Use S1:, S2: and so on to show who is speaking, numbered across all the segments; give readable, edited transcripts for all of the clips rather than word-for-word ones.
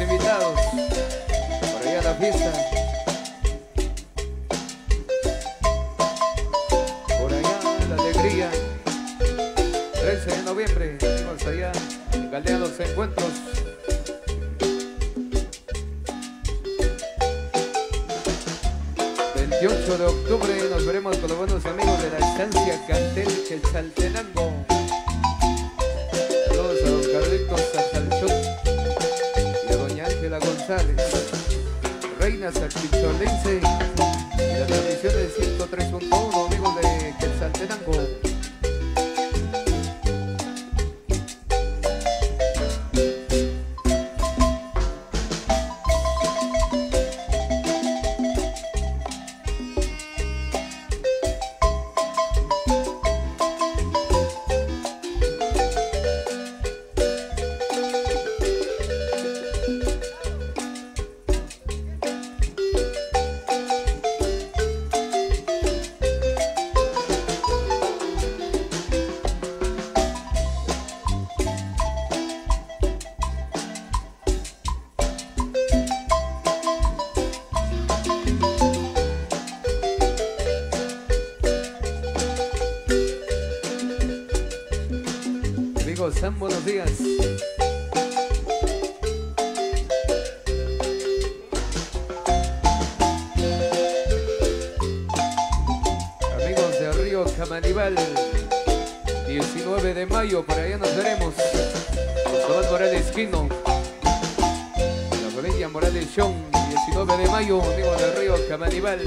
S1: invitados por allá a la fiesta. Por allá la alegría. 13 de noviembre, vamos allá en Galdea Los Encuentros. El 28 de octubre nos veremos con los buenos amigos de la estancia Cantel Quetzaltenango. Saludos a don Carlitos Sasalchón y a doña Ángela González, Reina Sachicholense, y la transmisión de 103.1, amigos de Quetzaltenango. San, buenos días. Amigos de Río Camanibal, 19 de mayo, por allá nos veremos. Tomás Morales Quino, la familia Morales Chong, 19 de mayo, amigos de Río Camanibal.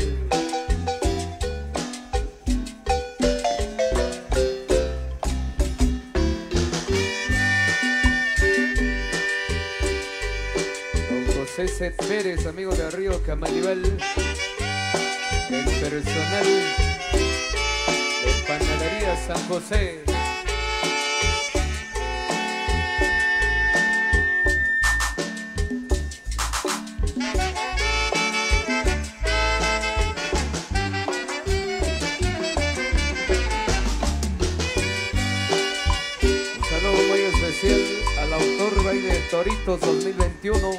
S1: César Pérez, amigo de Río Camanibal, el personal de Panadería San José. Un saludo muy especial al autor Baile Toritos 2021.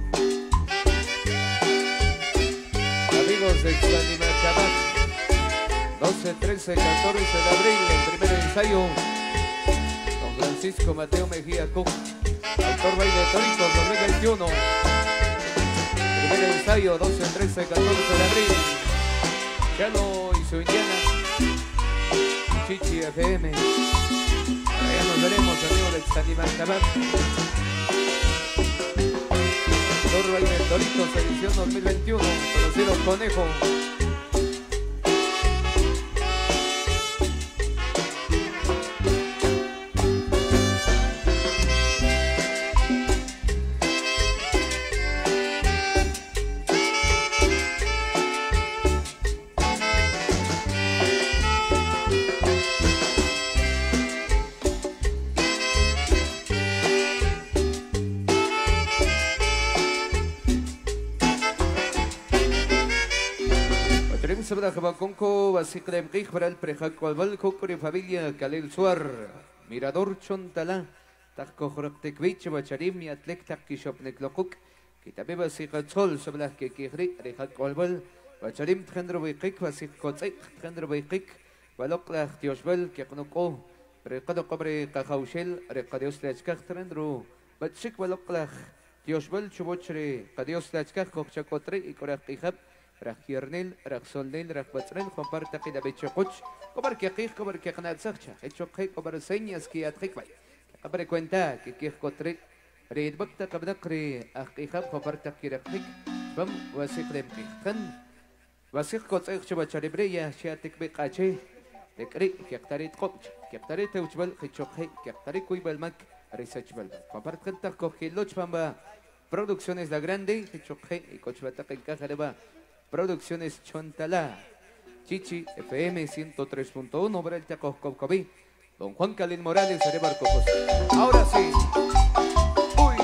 S1: De Xanimacabac, 12, 13, 14 de abril, el primer ensayo. Don Francisco Mateo Mejía Cook, autor Baile Toritos 2021. Primer ensayo, 12, 13, 14 de abril. Chano y su Indiana, Chichi FM. Allá nos veremos, amigos de Xanimacabac. Baile Toritos, edición 2021, conocido Conejo. Sabra Jabaconco, Basiclem Rij para el Prejacualval, Cocore Familia, Calel Suar, Mirador Chontalá, Taco Jortecvich, Bacharim y Atlecta Kishopneklokuk, que también Basicatzol, sobre las que Kiri, Rejacualval, Bacharim, Tendro Beikik, Basicotzek, Tendro Beikik, Balokla, Tiosbel, Kiakonoko, Recado Cobre Cajaushel, Recadios Lachkak, Tendro, Bachik Balokla, Tiosbel, Chubochre, Cadios Lachkak, Cochacotre y Corakijab. Rajiernel, Raxolnel, Rajbatzrel, Juan Parta, Kida Bechococh, Cobar Kiakij, Cobar Kiaknat Sacha, Hechoque, Cobar Señas, Kiatrikbay, Cabre cuenta que Kirkotrek, Red Bakta Kabdakre, Akijab, Juan Parta Kirakik, Bam, Wasiklem Kikan, Wasikot Echubacharibreya, Shiatik Bekache, Tekri, Kiaktarit Koch, Kiaktarit Uchbal, Hechoque, Kiaktarit Kuibalmak, Researchbal, Juan Parta Kochilochbamba, Producciones La Grande, Hechoque y Cochbata Encajareba. Producciones Chontalá, Chichi FM 103.1, Brelta Coscovcoví, Don Juan Calín Morales, Arebar Cocos. Ahora sí. Uy.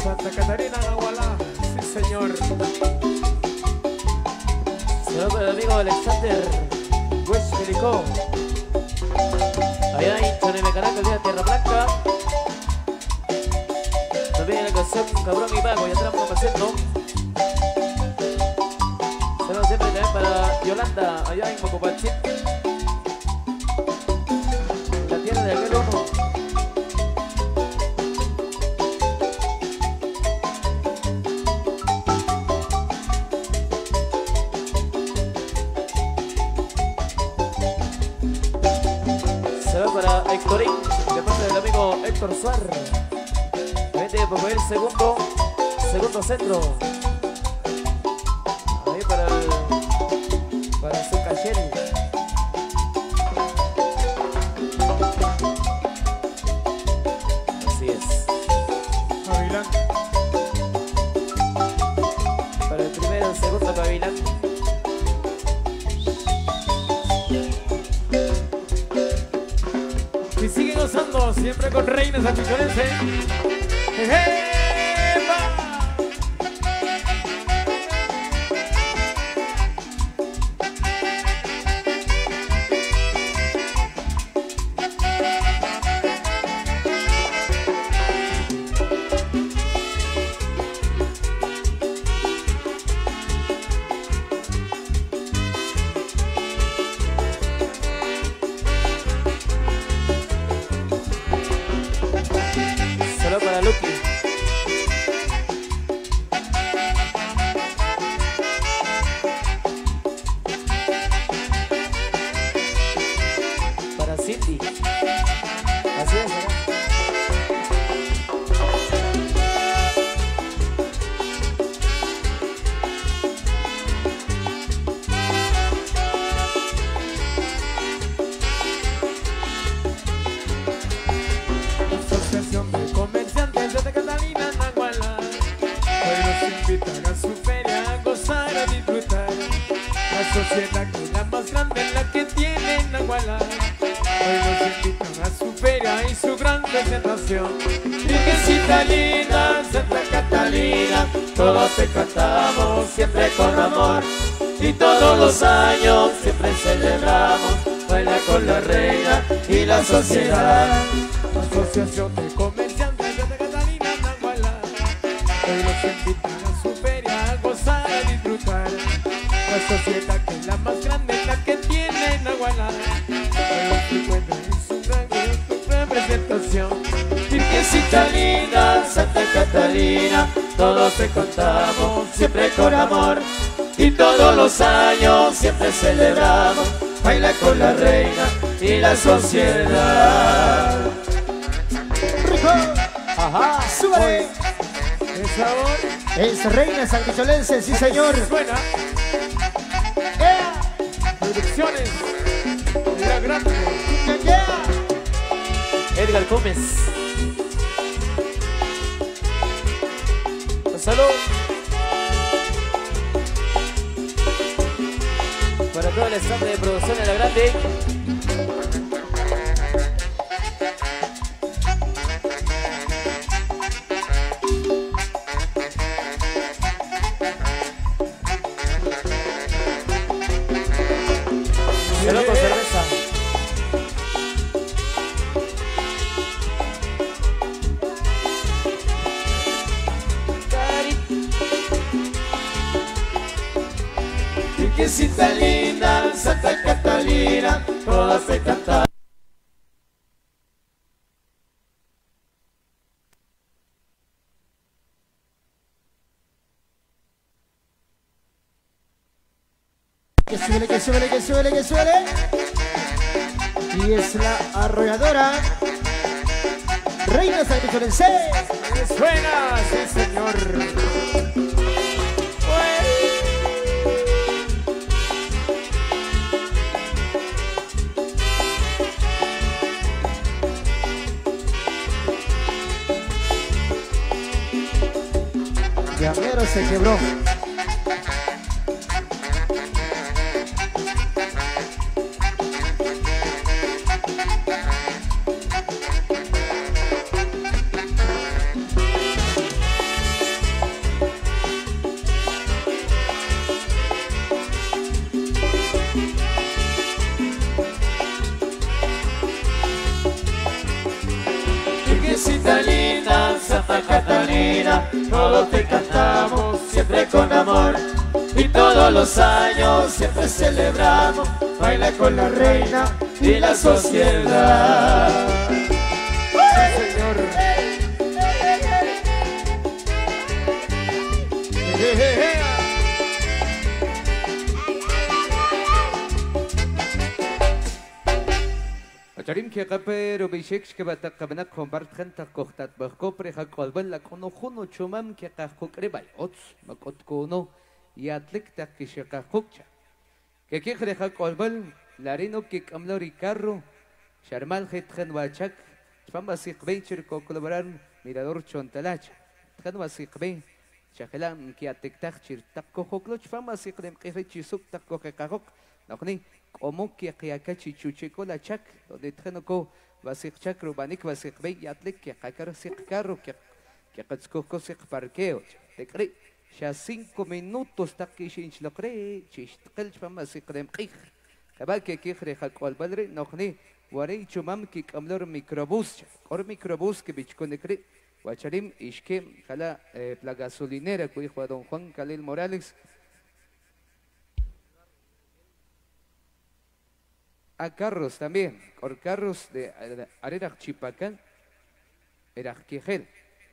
S2: Santa Catarina, Nahualá. Sí, señor.
S3: Saludos para el amigo Alexander West Melicó. Allá en Chonemecaraca, de Tierra Blanca. También en la canción Cabrón y Vago, y atrás vamos haciendo. Saludos siempre también para Yolanda, allá en Mocopachín. La tierra de aquel uno. Saludos para Héctorín, de parte del amigo Héctor Suárez. Vente por el segundo centro. Ahí para su cachel. Así es.
S2: Gavilán.
S3: Para el primero, el segundo Gavilán.
S2: Y sigue gozando siempre con Reina Santicholense. ¡Epa!
S3: Solo para Lucky. Para Cindy. Así es, ¿verdad?
S2: Asociación de Comerciantes de Santa Catalina, Nahualá. Hoy nos invitan a su feria a gozar, a disfrutar. La sociedad que es la más grande, la que tiene Nahualá. Hoy nos invitan a su feria y su gran presentación. Virgencita linda, Santa Catalina, todos te cantamos siempre con amor. Y todos los años siempre celebramos, baila con la reina y la sociedad. Asociación de Comerciantes de Santa Catalina, Nahualá. Hoy nos invitan a su feria a gozar, a disfrutar. La sociedad que es la más grande, la que tiene Nahualá. Hoy nos encuentran en su gran presentación. Virgencita linda, Santa Catalina, todos te contamos siempre con amor. Y todos los años siempre celebramos, baila con la reina y la sociedad.
S4: ¡Rico!
S3: Ajá.
S4: ¡Súbale!
S2: ¿Qué sabor?
S4: Es Reina Santicholense, sí señor.
S2: Suena.
S4: ¡Yeah!
S2: Producciones La Grande.
S4: ¡Yeah!
S3: Edgar Gómez. Salud. Para todo el staff de producción de La Grande. Salud con cerveza.
S2: Virgencita linda, Santa Catalina, todas te cantan.
S4: Que suele, que suele, que suele, que suele. Y es la arrolladora Reina Santicholense.
S2: Suena, sí señor.
S4: Llamero se quebró.
S3: reina, todo te cantamos, siempre con amor. Y todos los años siempre celebramos, baila con la reina y la sociedad.
S2: Señor.
S1: Acharim que capero bishek que bata cabana compart gente cohtat bajo preja colbel la cono juno chumam que cajo crebay ots macot cono y atlik ta que se cajocha que creja colbel larino que camlori carro sharmal hetgen wachak fama si venture co colaborar mirador chontalacha tgen wasik ben shakelam que atiktak chir tak cojocloch fama si crem que chisuk tak cojecajok نقني قومك يا قياكتشي تشوتشيكو لا تشك دي تخنكو واسيق تشكرو بانيك واسيق بي ياتلك يا قاكر سيق كارو كي قد سكوكو سيق باركيو تكري شا 5 minutos تاكي شينش لقري تشيش تقلش فما سيق ريم قيخ كباكي كيخري خلق والبدري نقني وري تشمام كي كاملور ميكروبوس اور ميكروبوس كي بيچكو نكري واشريم إشكي خلا بلا gasolinera كوي خوا دون خوان كاليل موراليس a carros también, por carros de Areraj Chipacán, Erajquejel.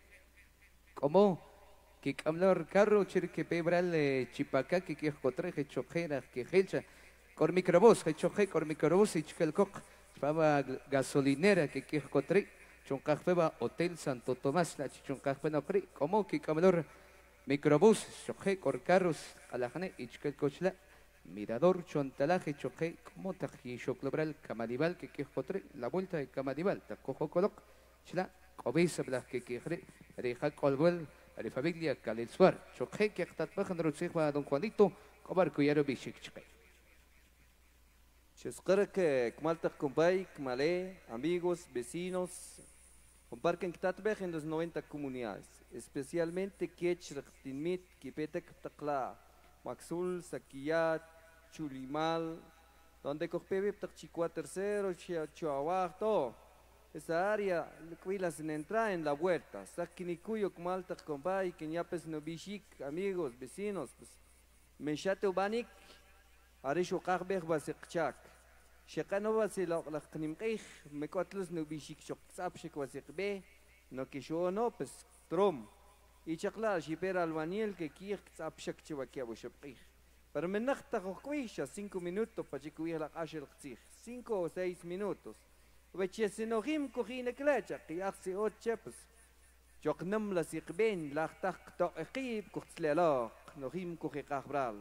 S1: Como que hablar carro, que pebral Chipacá, que cotre, que chojera, que helcha, con microbús, que choje, con microbús y chiquelcoc, pava gasolinera, que cotre, choncajpeba Hotel Santo Tomás, la chichoncajpe no cre, como que hablar microbús, choje, con carros, a la jane y chiquelcochla. Mirador Chontalaje choque como taji choclobral Camadibal que cotre la vuelta de Camadibal tacojo coloc chla cobisa blas que quejre reja colbel de familia Calel Suar choque que está bajan rochegua don Juanito cobar cuyaro bichik choque
S5: Chesquera que Kmaltak Compay, Kmalé, amigos, vecinos, comparten que tatbej en las 90 comunidades, especialmente Kech, Tinmit, Kipetek, Takla, Maxul, Saquillat, Chulimal, donde Cojpebe, Tachicua tercero, Chihuahua, todo. Esa área, cuilas en entrar en la vuelta. Saquinicuyo, Kmaltak Compay, Kenyapes Nobishik, amigos, vecinos, pues. Menchate Ubanik, Arisho Karbech Basekchak. Shekano Basilo, la Knimkej, Mekotlus Nobishik, Shokzapshik Basekbe, no Kisho no, pues, Trom. Y chakla, shipera albañil que quiere zapshak chivaquia bushapij. Pero me nakta coquisha 5 minutos para chicuir la calle 5 o 6 minutos. Veche se no him cojine klecha, que hace 8 pues. Choknam la sikben, la tak to equip, kuxlelo, no him coge cabral.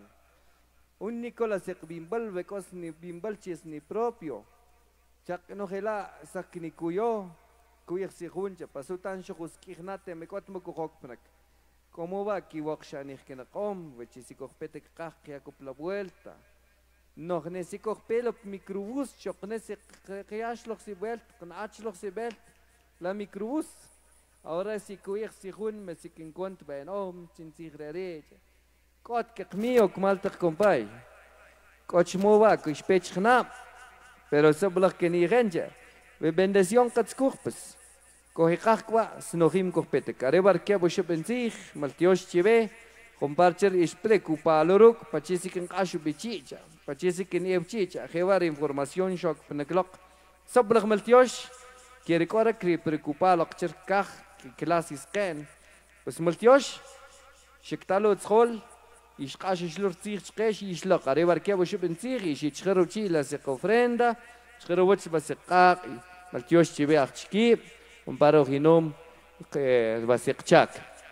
S5: Un Nicola sekbimbal, vecos ni bimbalches ni propio. Chak no gela saknikuyo. Kuya si juncha, pasó tan chocos kirnate, me cuatro cojokpnak. ¿Cómo va aquí Wakshanich que na com? Vechi si cojpete que acop la vuelta. No, ne si cojpelo microbús, choc ne si criashloch si vuelta, con achloch si belt, la microbús. Ahora si kuya si jun, me si que encuentro ben om, sin si rerecha. Kot que mío, kmaltak compay. Koch mova, kuish pech knap. Pero se blach que ni renja. We bendición katskurpes. Kohikakwa, snohim kohpete. Karebar kia boshe benzich, maltiosh chive, comparcher is preocupa loruk, pachisi ken kashu bichicha, pachisi ken evchicha, jevar información shock peneklok. Sablach maltiosh, quiere cora que preocupa lokcher kach, que clasis ken. Pues maltiosh, shektalo tzhol, ish kash shlur tzich kesh ish lok. Karebar kia boshe benzich, ish chero chila se ofrenda, chero wach basekak. Maltiosh chive achki, un paro ginom basekchak.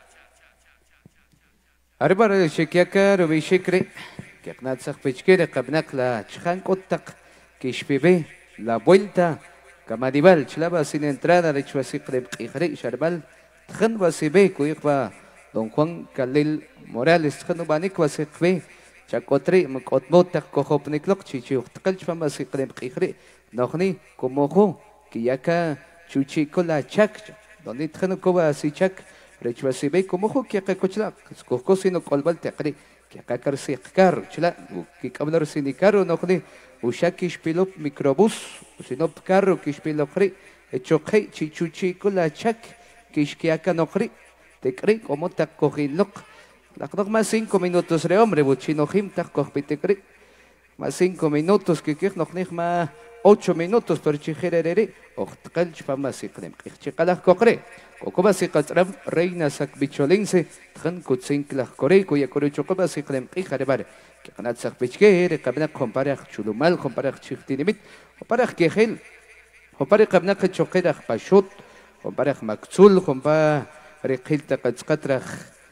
S1: Arbara shekiaka robishikre que knatzak pechkere kabnak la chhan kotak que shpebe la vuelta Camadibal chlaba sin entrada de chwasikre qihre sharbal tхан basibe kuiqba don Juan Calel Morales than banik wasikbe chakotri mkotmotak kohopniklok chichu tqalch basiqre qihre nokhni komojo que yaka chuchico la chak donde tjano koba si chak rechwasibe como jo que acá cochla coco sino colbal teqri que acá carsi car chla que hablar sin carro no jode ushaki spilo microbús sino carro que spilo qri hecho chichico la chak que acá no qri te cree como te cogiloc. La más 5 minutos re hombre, buchino jim te te cree. Más 5 minutos que noch nicht más 8 minutos per chijerere. Ochtqal chpama sikrem. Chikala kokre. Kokoba sikatram reina sakbicholense. Tran kutsinkla kore kuya kore chokoba sikrem qijarebar. Que kanat sakbichke kabna comparach chulumal comparach chichtinimit. Comparach kehel. Comparach kabna chokerach pashut. Comparach makzul compa reqilta qatsqatrach.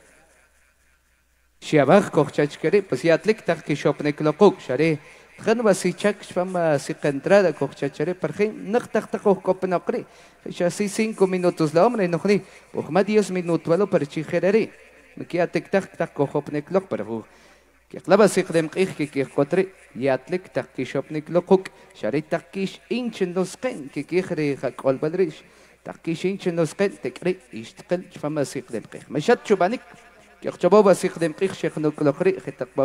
S1: Shiabach kochachkere pues ya atlik tak ki shopnek lokuk share. Tran basichak shpama sikantrada kochachere pargen naktak takok kopenakre. Ya así 5 minutos la hombre no ni. Más 10 minutos valo per chijerere. Me queda tek tak tak kohopnek lok pero que clava sikrem que kotre ya atlik tak ki shopnek lokuk share takish inchen dos ken que kire hakol badrish. Takish inchen dos ken tekre ishtqel shpama sikrem qih. Mashat chubanik يخشبوا سيخدم قيخ شيخ نقول قري خطق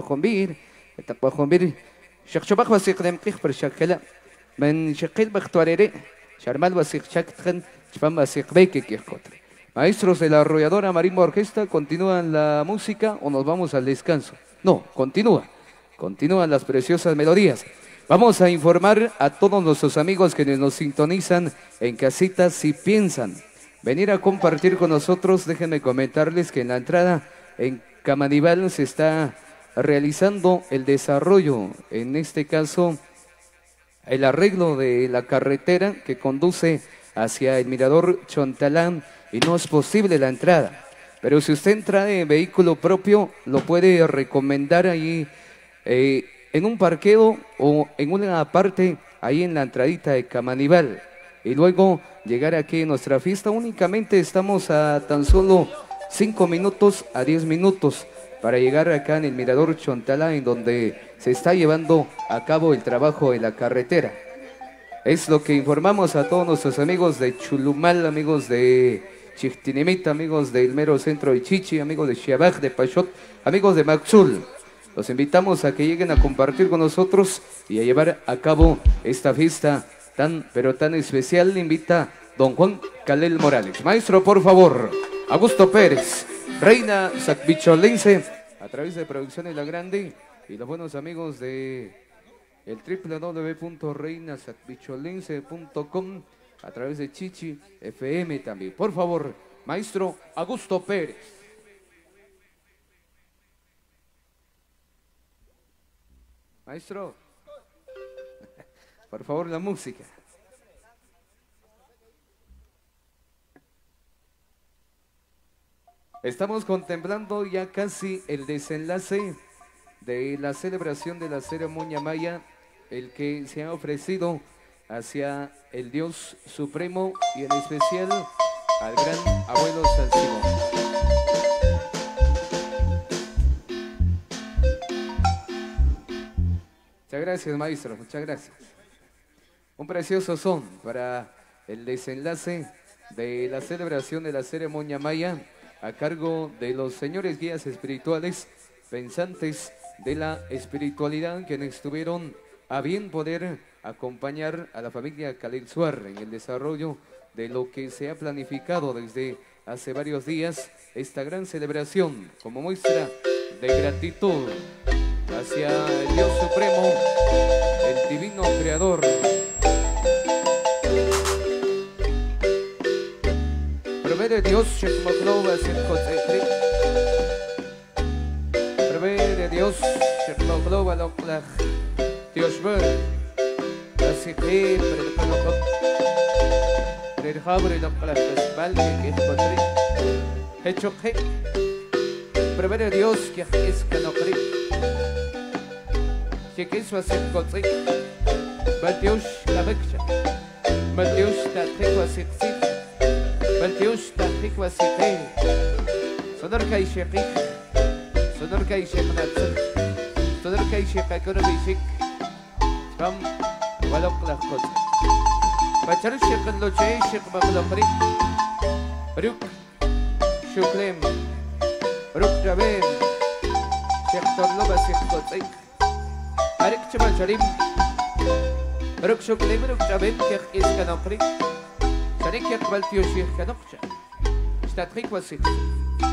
S1: بخمبير شيخ شبخ وسيخدم قيخ برشكلة من شقيل بختواريري شرمال وسيخ شكتخن شفام وسيخ بيكي كيخ كتر. Maestros de la arrolladora Marimba Orquesta, ¿continúan la música o nos vamos al descanso? No, continúan las preciosas melodías. Vamos a informar a todos nuestros amigos que nos sintonizan en casitas si piensan venir a compartir con nosotros. Déjenme comentarles que en la entrada en Camanibal se está realizando el desarrollo, en este caso el arreglo de la carretera que conduce hacia el Mirador Chontalán y no es posible la entrada. Pero si usted entra en vehículo propio, lo puede recomendar ahí en un parqueo o en una parte ahí en la entradita de Camanibal. Y luego llegar aquí a nuestra fiesta. Únicamente estamos a tan solo 5 minutos a 10 minutos para llegar acá en el Mirador Chontalá, en donde se está llevando a cabo el trabajo de la carretera. Es lo que informamos a todos nuestros amigos de Chulumal, amigos de Chichtinimita, amigos del mero centro de Chichi, amigos de Xiabaj, de Pashot, amigos de Maxul. Los invitamos a que lleguen a compartir con nosotros y a llevar a cabo esta fiesta pero tan especial. Le invita don Juan Calel Morales. Maestro, por favor, Augusto Pérez, Reina Sacbicholense, a través de Producciones La Grande y los buenos amigos de el www.reinasacbicholense.com, a través de Chichi FM también. Por favor, maestro Augusto Pérez. Maestro, por favor, la música. Estamos contemplando ya casi el desenlace de la celebración de la ceremonia maya, el que se ha ofrecido hacia el Dios Supremo y en especial al gran abuelo San Simón. Muchas gracias, maestro, muchas gracias. Un precioso son para el desenlace de la celebración de la ceremonia maya a cargo de los señores guías espirituales, pensantes de la espiritualidad, quienes estuvieron a bien poder acompañar a la familia Calel Suar en el desarrollo de lo que se ha planificado desde hace varios días, esta gran celebración como muestra de gratitud hacia el Dios Supremo, el Divino Creador. Provee Dios, provee Dios, Dios ver, así que provee Dios que es canocri, que es hacer cotri, Dios la becha, Dios la tegua sit. Dios تحقيق وسيقين صدر كي شقيق صدر كي شق نفسك صدر كي شق كنا بيشك كم ولق لخد بشر شق لو شيء شق بقلقري روك شكلم روك جبين شق ترلو بسيق قصيق أريك شبا شريم روك شكلم روك جبين كيخ إسكنقري شريك يقبل تيوشيخ كنقشة اشتاتريك وسيخ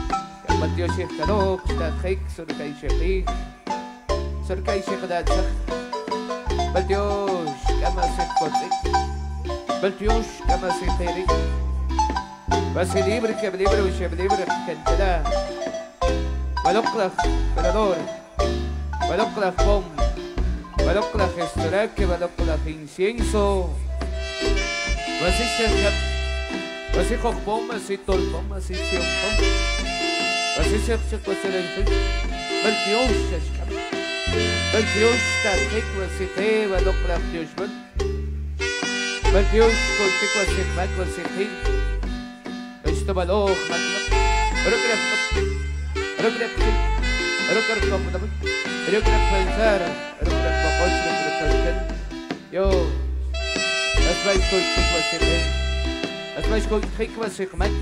S1: Matioshik Kanok, Tahik, Surkai Shekhi, Surkai Shekadatsak, Baltiosh, Kamasik Kotik, Baltiosh, Kamasik Heri, Vasilibre, Keblibre, Sheblibre, Kentela, Baloklah, Belador, Baloklah Bom, Baloklah Estoraque, Baloklah Incienso, Vasishak, Vasihok Bom, Vasitol Bom, Vasishok Bom. Vasishak Chakwasalenchu, Baltiosh Shashkam, Baltiosh Tatik Vasite, Baloklah Dioshman, Baltiosh Kotik Vasik Vasiti, Vestobalok, Matla, Rukrak, Rukrak, Rukrak Kopdam, Rukrak Pensar, Rukrak Papoch, Rukrak Yo, that's why Kotik Vasite, that's why Kotik Vasik Max,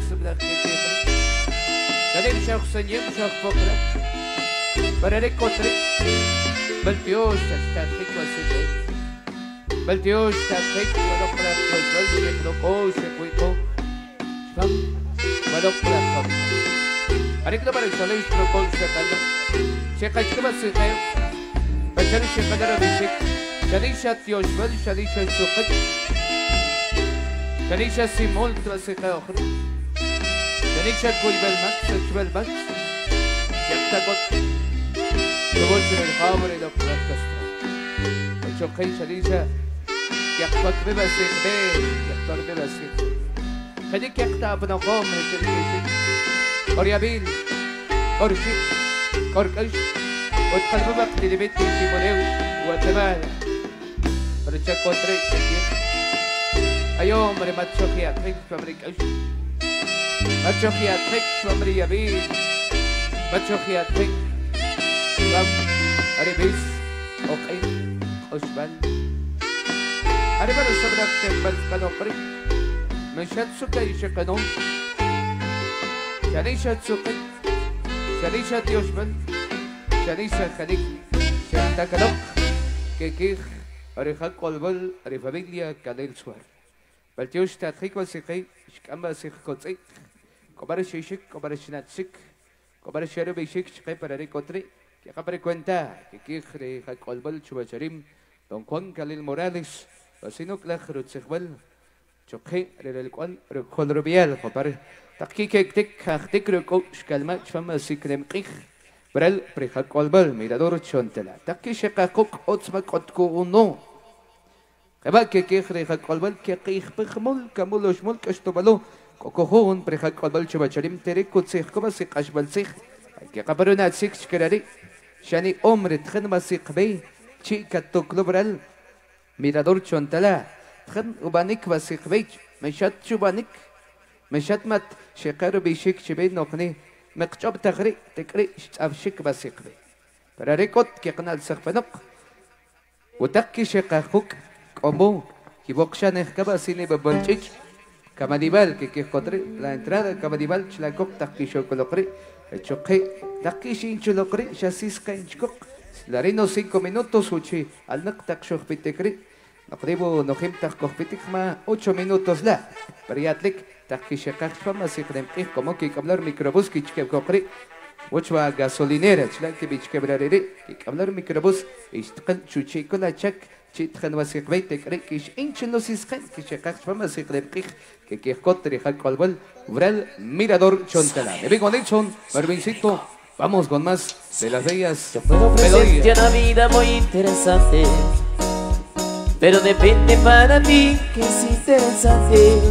S1: Dalim شخصاً يمشخ فقرة برارك كترك بلتيوش تستخيك وسيطة بلتيوش تستخيك ولقرة تجبل يكلوكو شكويكو شكم ولقرة كم أريك دبر الشليش نقول شكلا شكاش كما سيطة بشر شكلا ربيشك شليشة يوشبل شليشة سوقك شليشة سيمول توسيقة أخرى شنيشة كوي بالمكس بالمكس يكتقط تقول شنو الخابر إلى قرات كسرة الشقي شنيشة يقفك ببسيط بيه يقتر ببسيط خليك يقطع بنقوم هالشنيشة أريابيل أرشيك أركش وتقلب بقت لبيت كيشي مليوش وتمال فرشاك وطريق شكيخ أيوم رمات شوخي أتريك فمريك أش Machokia Trick, Schwamria B, Machokia Trick, Schwamm, Aribis, okay, Osman. Aribal Sabrak Temple Canopri, Meshatsuka Ishakano, Shanisha Tsuka, Shanisha Tioshman, Shanisha Hanik, Shantakanok, Kekir, Arihak Kolbal, Arifamilia, Kanel Swar. Baltiosh Tatrik was a cake, Shkamba Sikotzik. Cobar Shishik, Cobar Shinatsik, Cobar Shero Bishik, para Recotri, que capre cuenta, que Kikre, Jacolbal, Chubacharim, Don Juan Calil Morales, Vasino Clajro Tsehbal, Choque, el cual Recolrobial, Copar, Takik, Tik, Tikro Coach, Calmach, Fama Sikrem Kik, Brel, Prejacolbal, Mirador Chontela, Takishaka Cook, Otsma Kotko Uno. Que Kikre, Jacolbal, que Kik, Pejmol, Camulos, Molcastobalo. كوكوهون بريخا قبل شو بشريم تريك وتسيخ كما سيق أشبال سيخ كي قبرونا تسيخ شكراري شاني عمر تخن ما سيق بي شي كتوكلوبرال ميرادور شونتلا تخن وبانيك ما سيق بي مشات شو بانيك مشات مات شكارو بيشيك شبي نوخني مقجب تغري تكري شتافشيك ما سيق بي براريكوت كي قنال سيق فنق وتكي شكاخوك كومو كي بوكشان اخكبا سيني ببنشيك Camadibal, que encontré la entrada, Camadibal, Chlacok, Takisho Colocre, el choque, Takishin Cholocre, Chasisca Inchcock, Larino 5 minutos, Uchi, al Naktak Shokpitekri, Nocribo, Nohim Takokpitikma, 8 minutos la, Periatlik, Takishakak, Fama, Sikrem, como que hablar microbus, que Chkekokri, Uchwa gasolinera, Chlakibich Quebrarere, que hablar microbus, Istkan Chuchicola Chak. Chitran was ik weet ik rek is eentje no is geen que kach van mas ik lep que cotre hal colbal vrel mirador chontala de vengo Nelson Marvincito vamos con más de las bellas
S3: yo puedo ofrecerte una vida muy interesante pero depende para ti que es interesante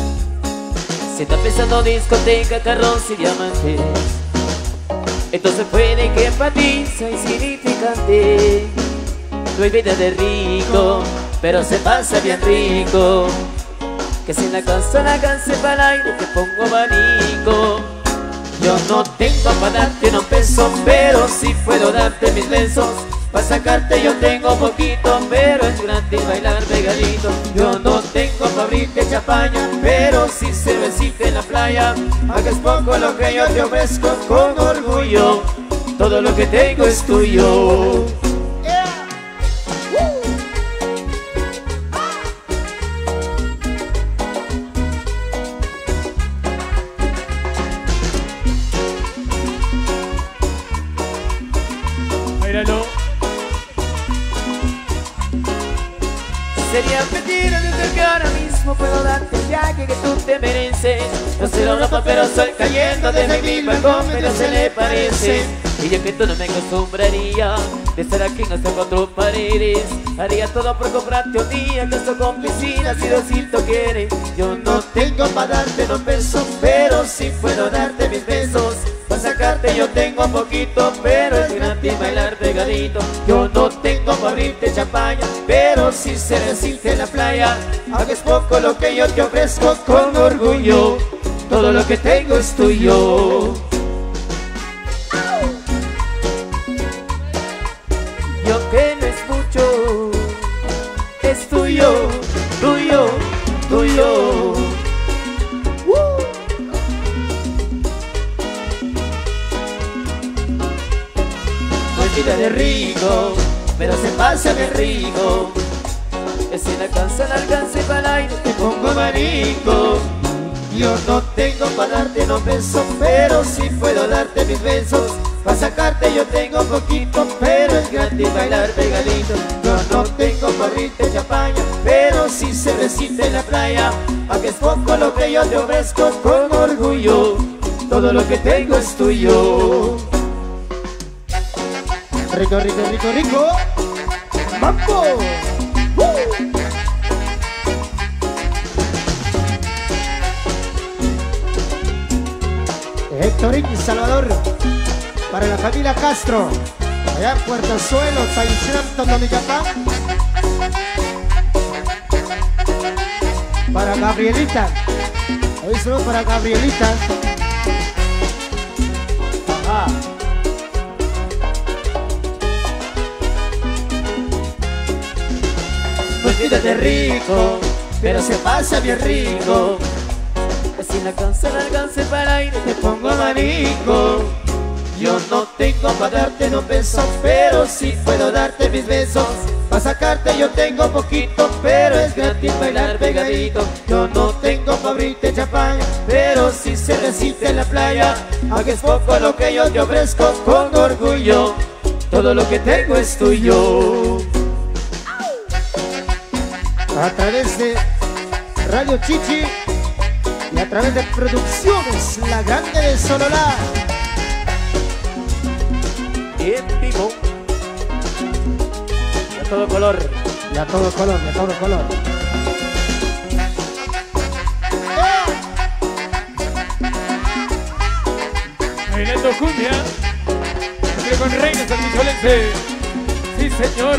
S3: si está pensando discoteca carros y diamantes entonces puede que para ti sea insignificante. No hay vida de rico, pero se pasa bien rico. Que si la canse para el aire, que pongo abanico. Yo no tengo para darte un peso, pero sí puedo darte mis besos. Para sacarte yo tengo poquito, pero es gratis bailar pegadito. Yo no tengo para abrirte champaña, pero sí cervecita en la playa. Aunque es poco lo que yo te ofrezco con orgullo, todo lo que tengo es tuyo.
S2: Míralo.
S3: Sería mentira desde que ahora mismo puedo darte el viaje que tú te mereces. No sé la Europa pero sol cayendo desde mi balcón pero se le parece. Y yo que tú no me acostumbraría de estar aquí en estas cuatro paredes. Haría todo por comprarte un día casa con piscina si Diosito quiere. Yo no tengo para darte los besos pero sí puedo darte mis besos. Para sacarte yo tengo poquito pero es gratis bailar pegadito. Yo no tengo para abrirte champaña pero sí se decirte en la playa. Aunque es poco lo que yo te ofrezco con orgullo, todo lo que tengo es tuyo. Y aunque no es mucho, es tuyo, tuyo, tuyo. No es vida de rico, pero se pasa de rico. Que si la cansa el alcance para el aire te pongo marico. Yo no tengo para darte los besos, pero sí puedo darte mis besos. Para sacarte yo tengo poquito, pero es gratis bailar pegadito. Yo no tengo para abrirte champaña, pero sí se resiste en la playa. Aunque es poco lo que yo te ofrezco con orgullo, todo lo que tengo es tuyo.
S4: Rico, rico, rico, rico. ¡Mambo! Héctorín Salvador, para la familia Castro, allá en Puerto Suelo, Taizram, Totonicapán. Para Gabrielita, hoy solo para Gabrielita. Ajá.
S3: Pues vida de rico, pero se pasa bien rico. Si la cansa el alcance para el aire te pongo marico. Yo no tengo para darte los besos, pero sí puedo darte mis besos. Para sacarte yo tengo poquito, pero es gratis bailar pegadito. Yo no tengo para abrirte champaña, pero sí se resiste en la playa. Aunque es poco lo que yo te ofrezco con orgullo, todo lo que tengo es tuyo.
S4: A través de Radio Chichi y a través de Producciones La Grande de Sololá.
S3: En vivo, y a todo color.
S4: Y a todo color, y a todo color.
S2: Bailando cumbia. Pero con Reina San Micholense. Sí, señor.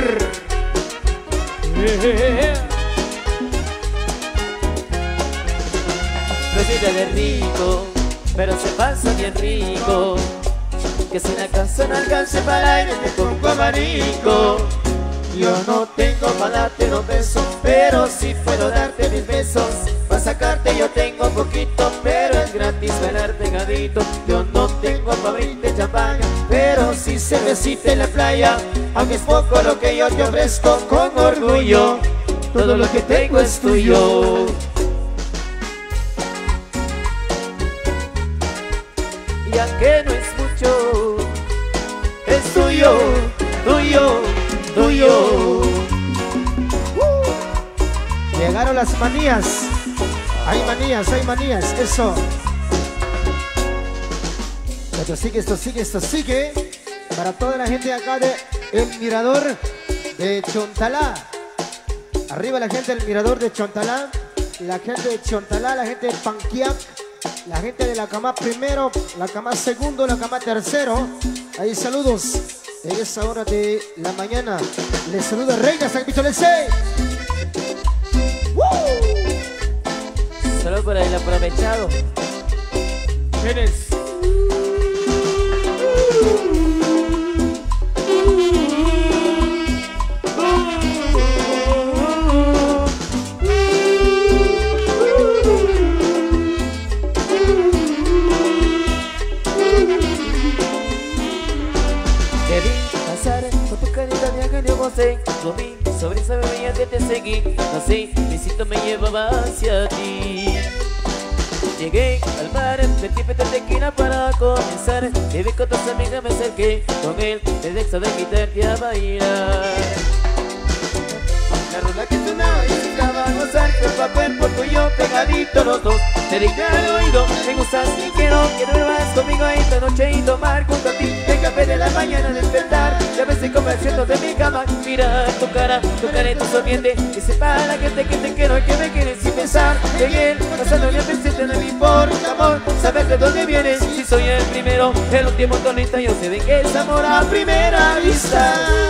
S3: No es vida de rico, pero se pasa bien rico. Que si la cansa no alcance para el aire te pongo marico. Yo no tengo para darte los besos, pero sí puedo darte mis besos. Para sacarte yo tengo poquito, pero es gratis bailar pegadito. Yo no tengo para abrirte champaña, pero sí se resiste en la playa. Aunque es poco lo que yo te ofrezco con orgullo, todo lo que tengo es tuyo. Y aunque no es mucho, es tuyo, tuyo, tuyo.
S4: Llegaron las manías. Hay manías, eso. Esto sigue, esto sigue, esto sigue. Para toda la gente de acá de El Mirador de Chontalá. Arriba la gente del Mirador de Chontalá. La gente de Chontalá, la gente de Panquiac. La gente de la cama primero, la cama segundo, la cama tercero. Ahí saludos. En esa hora de la mañana les saluda Reina San Micholense.
S3: Solo por el aprovechado.
S2: ¿Quién es?
S3: Te vi pasar con tu carita de ángel y você. Lo vi sobre esa bebida que te seguí. No sé, mi instinto me llevaba hacia ti. Llegué al bar, metí peta tequila para comenzar. Y vi con tus amigas, me acerqué con él, el exo de quitarte a bailar. La rola que sonaba y estaba a gozar, cuerpo a cuerpo tú y yo pegaditos los dos. Te dije al oído, me gustas y quiero que duermas conmigo esta noche y tomar junto a ti el café de la mañana, despertar. Ya ves estoy convenciendo de mi cama, mira tu cara y tu sonriente. Que sepa la gente que te quiero y que me quieres sin pensar en él. Pasando el presente no me importa, amor, saber de dónde vienes. Si soy el primero, el último tonista, yo sé de que es amor a primera vista.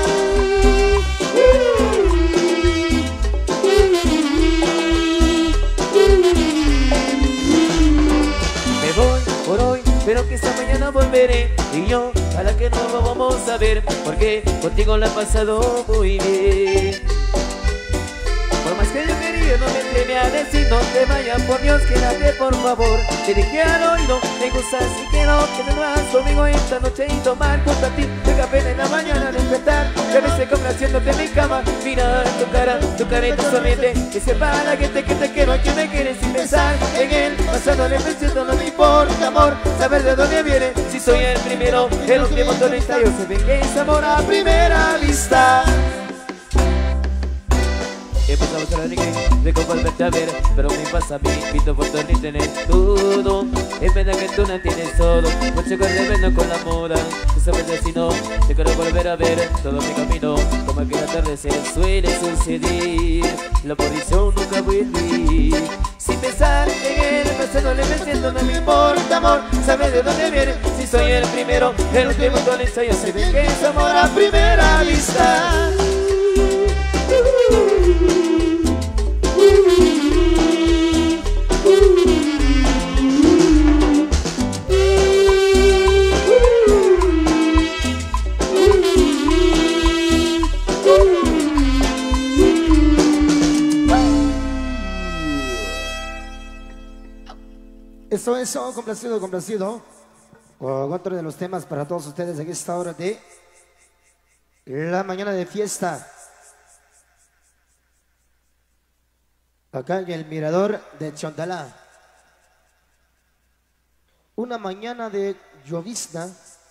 S3: Me voy por hoy, pero que esta mañana volveré. Y yo, a la que no vamos a ver, porque contigo la he pasado muy bien. Por más que yo quería, no me atreví a decir, no te vayas, por Dios, quédate por favor. Te dije al oído, me gustas y quiero que te vas conmigo esta noche y tomar junto a ti el café de la mañana, despertar. Ya me estoy complaciéndote en mi cama, mira tu cara y tu sonriente. Que sepa la gente que te quiero y que me quieres sin pensar en él. Pasándole pensando no me importa, amor, saber de dónde viene. Si soy el primero, el último tonista, yo sé que es amor a primera vista. Empezamos a la reggae, de volverte a ver, pero me pasa a mí, invito por todo internet, todo. Es verdad que tú no tienes todo, mucho correvendo con la moda. Tú sabes de si no, te quiero volver a ver, todo mi camino, como aquel atardecer suele suceder. La posición nunca vuelve, sin pensar en él, pasándole venciendo, no me importa, amor, sabes de dónde viene. Si soy el primero, el último tonista, yo sé bien que es amor a primera vista.
S4: Eso, complacido con otro de los temas para todos ustedes en esta hora de la mañana de fiesta. Acá en el mirador de Chontalá. Una mañana de llovizna,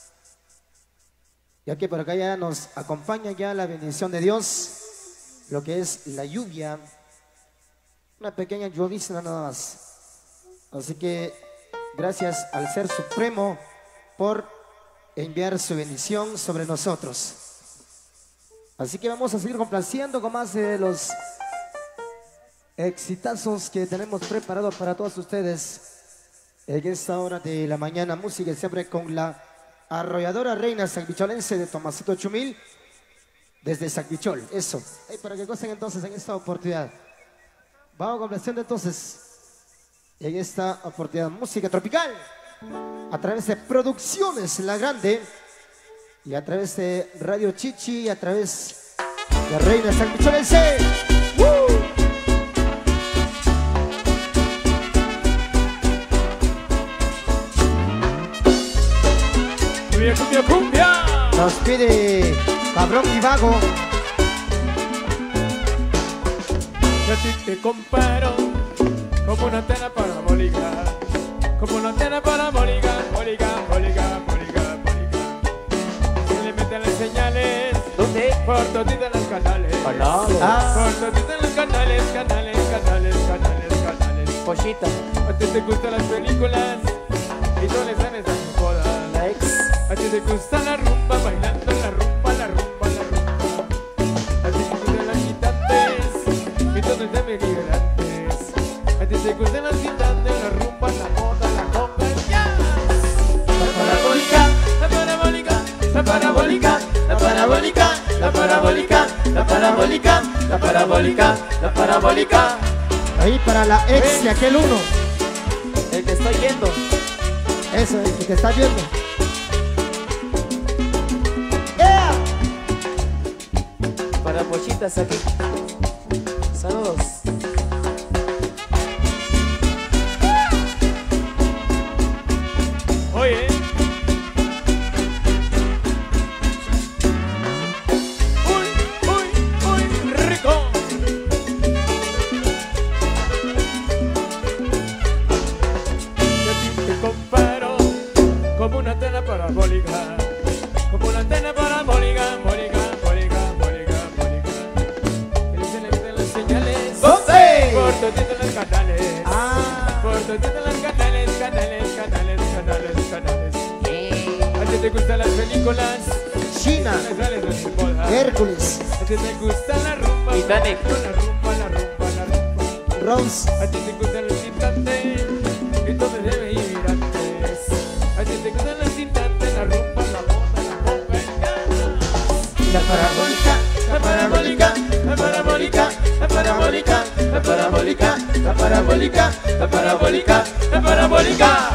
S4: ya que por acá ya nos acompaña ya la bendición de Dios, lo que es la lluvia, una pequeña llovizna nada más. Así que gracias al Ser Supremo por enviar su bendición sobre nosotros. Así que vamos a seguir complaciendo con más de los exitazos que tenemos preparados para todos ustedes en esta hora de la mañana. Música siempre con la arrolladora reina sanguicholense de Tomasito Chumil desde Sanguichol. Eso, para que gocen entonces en esta oportunidad. Vamos complaciendo entonces en esta oportunidad música tropical a través de Producciones La Grande y a través de Radio Chichi y a través de Reina Sanguicholense.
S2: Cumbia, cumbia.
S4: Nos pide Cabrón y Vago.
S2: Yo a ti te comparo como una antena parabólica, como una antena parabólica, bólica. Se le meten las señales,
S3: ¿Dónde?
S2: por todito en los canales.
S3: Canales.
S2: Por todito en los canales.
S3: Pollita,
S2: A ti te gustan las películas y no les sabes a jodas.
S3: la ex.
S2: A ti te gusta la rumba, bailando la rumba. A ti te gustan las gitantes y todos de migrantes. A ti te gustan las gitantes, la rumba, la moda, la conga, el jazz. La parabólica, la parabólica, la parabólica, la parabólica, la parabólica, la parabólica, la parabólica, la parabólica.
S4: Ahí para la ex de aquel uno.
S3: El que estoy viendo.
S4: Eso, el que te está viendo.
S3: Para pollitas aquí. Saludos.
S2: Oye. Uy, rico. parabólica, bólica, bólica, bólica, bólica. Que les selecten las señales.
S4: ¡Doce!
S2: Por toditos los canales.
S4: Ah,
S2: Por toditos los canales, canales, canales, canales, canales. ¿A ti te gustan las películas?
S4: China,
S2: Las sales de boda.
S4: Hércules,
S2: ¿A ti te gusta la rumba?
S3: Titanic.
S2: La rumba, la rumba, la rumba.
S4: Rose,
S2: A ti te gustan los instantes y todo debe ir antes. A ti te gustan los instantes, la rumba, la boda, la bomba, el gas.
S4: la parabólica,
S2: La parabólica, la parabólica, la parabólica, la parabólica, la parabólica, la parabólica, la parabólica.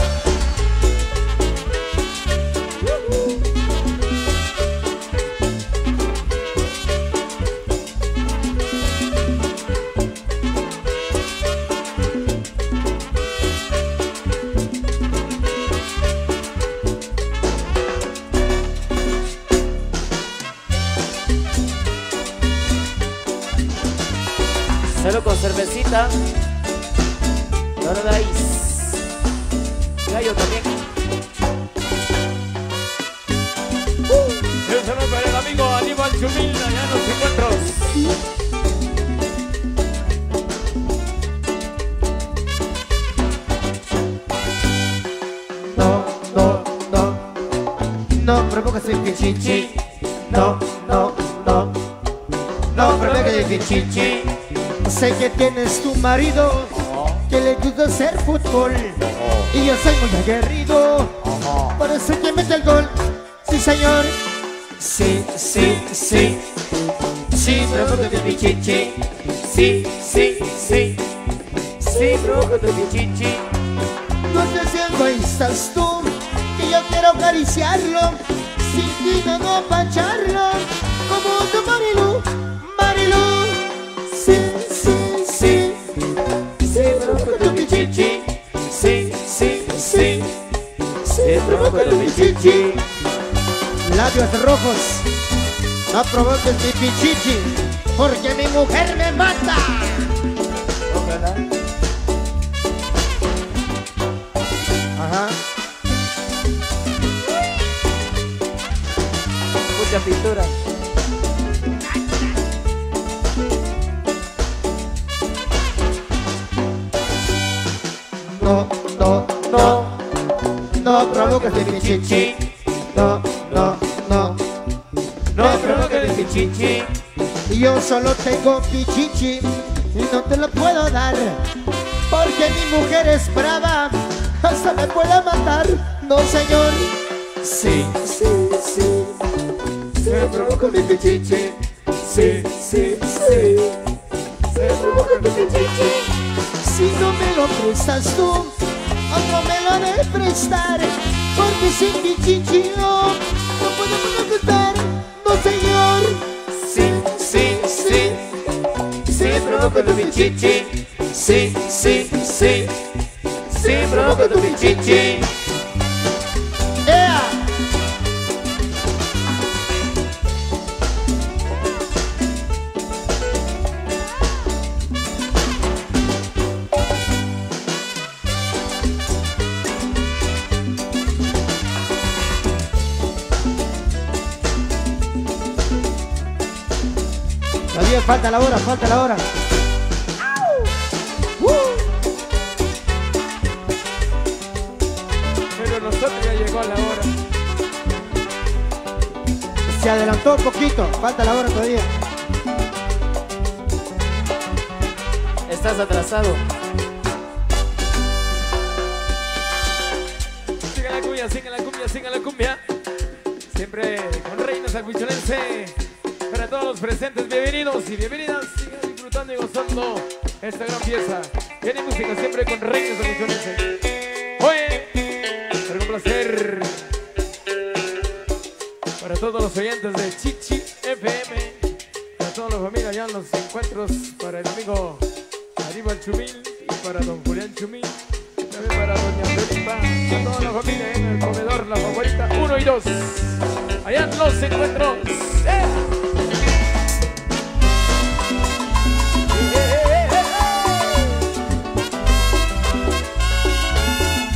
S3: Solo con cervecita. Paradise. Gallo también.
S2: Un saludo para el amigo Aníbal Chumil, allá en los encuentros.
S4: no, no, no, no provocas el pichichi, no, no, no, no provocas el pichichi. Sé que tienes tu marido que le gusta hacer fútbol y yo soy muy aguerrido, por eso que mete el gol. Sí, señor. Sí, sí, sí. Sí, provoca tu pichichi. Sí, sí, sí. Sí, provoca tu pichichi. No te seas egoístas tú, que yo quiero acariciarlo. Sin ti no no pancharlo, como tu Marilu, Marilu. Sí, sí, sí. Sí, provoca tu pichichi. Sí, sí, sí. Sí, provoca tu pichichi. Labios rojos, no provoques mi pichichi, porque mi mujer me mata. Ojalá. Ajá.
S3: Mucha pintura.
S4: No, no, no, no provoques mi pichichi. No, no, no, no provoques mi pichichi. Yo solo tengo pichichi y no te lo puedo dar, porque mi mujer es brava, hasta me puede matar. No, señor. Sí, sí, sí. Se provoca mi pichichi. Sí, sí, sí. Se provoca mi pichichi. Si no me lo prestas tú, otro me lo ha de prestar, porque sin pichichi no podemos disfrutar. No, señor. Sí, sí, sí. Sí, provoca tu pichichi. Sí, sí, sí. Sí, provoca tu pichichi. ¡Ea! Todavía falta la hora, falta la hora.
S2: Pero nosotros ya llegó la hora.
S4: Se adelantó un poquito, falta la hora todavía.
S3: Estás atrasado.
S2: Sigue la cumbia, sigue la cumbia, sigue la cumbia. Siempre con Reinas Albucholense. Para todos los presentes, bienvenidos y bienvenidas. Sigan disfrutando y gozando esta gran pieza. Tiene música siempre con Reinas Albucholense. Oye, será un placer para todos los oyentes de Chichi FM. Para toda la familia allá en los encuentros. Para el amigo Aníbal Chumil y para don Julián Chumil. También para doña Felipa. Para toda la familia en el comedor, la favorita 1 y 2. Allá en los encuentros.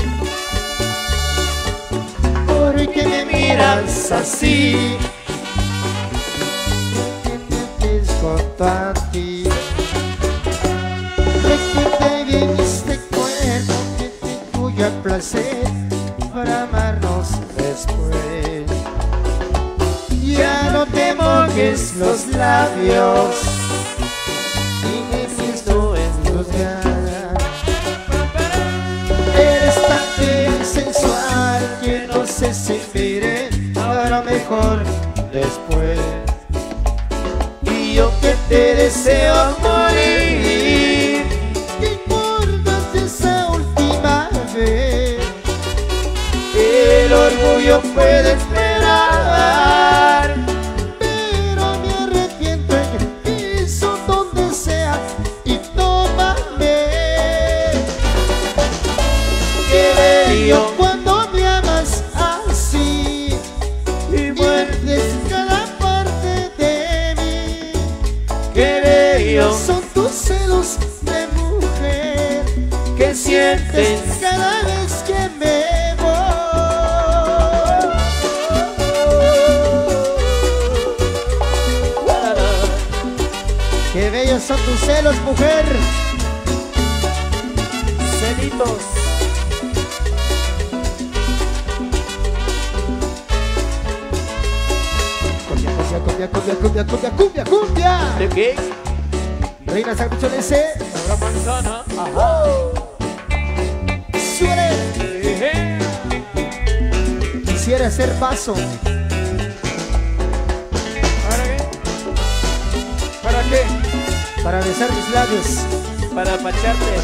S4: ¿Por qué me miras así? para ti. Recuerde bien este cuerpo que te incluye el placer para amarnos después. Ya no te mojes los labios y me visto en los ganas. Eres tan bien sensual que no sé si miré, ahora mejor después. Y yo que te deseo morir, ¿qué importa esa última vez? El orgullo puede esperar, pero me arrepiento en el piso donde sea y tómame. Qué bello cuando me amas así y muerdes cada parte de mí. Qué bello son tus celos de mujer que sientes cada vez que me voy. Qué bellos son tus celos, mujer.
S3: Celitos.
S4: Cumbia, cumbia, cumbia, cumbia, cumbia, cumbia.
S3: ¿De qué?
S4: Reina Sanguichonense.
S2: Ahora manzana.
S4: Suele. Quisiera hacer paso.
S2: ¿Para qué? ¿Para qué?
S4: Para besar mis labios.
S3: Para apacharte.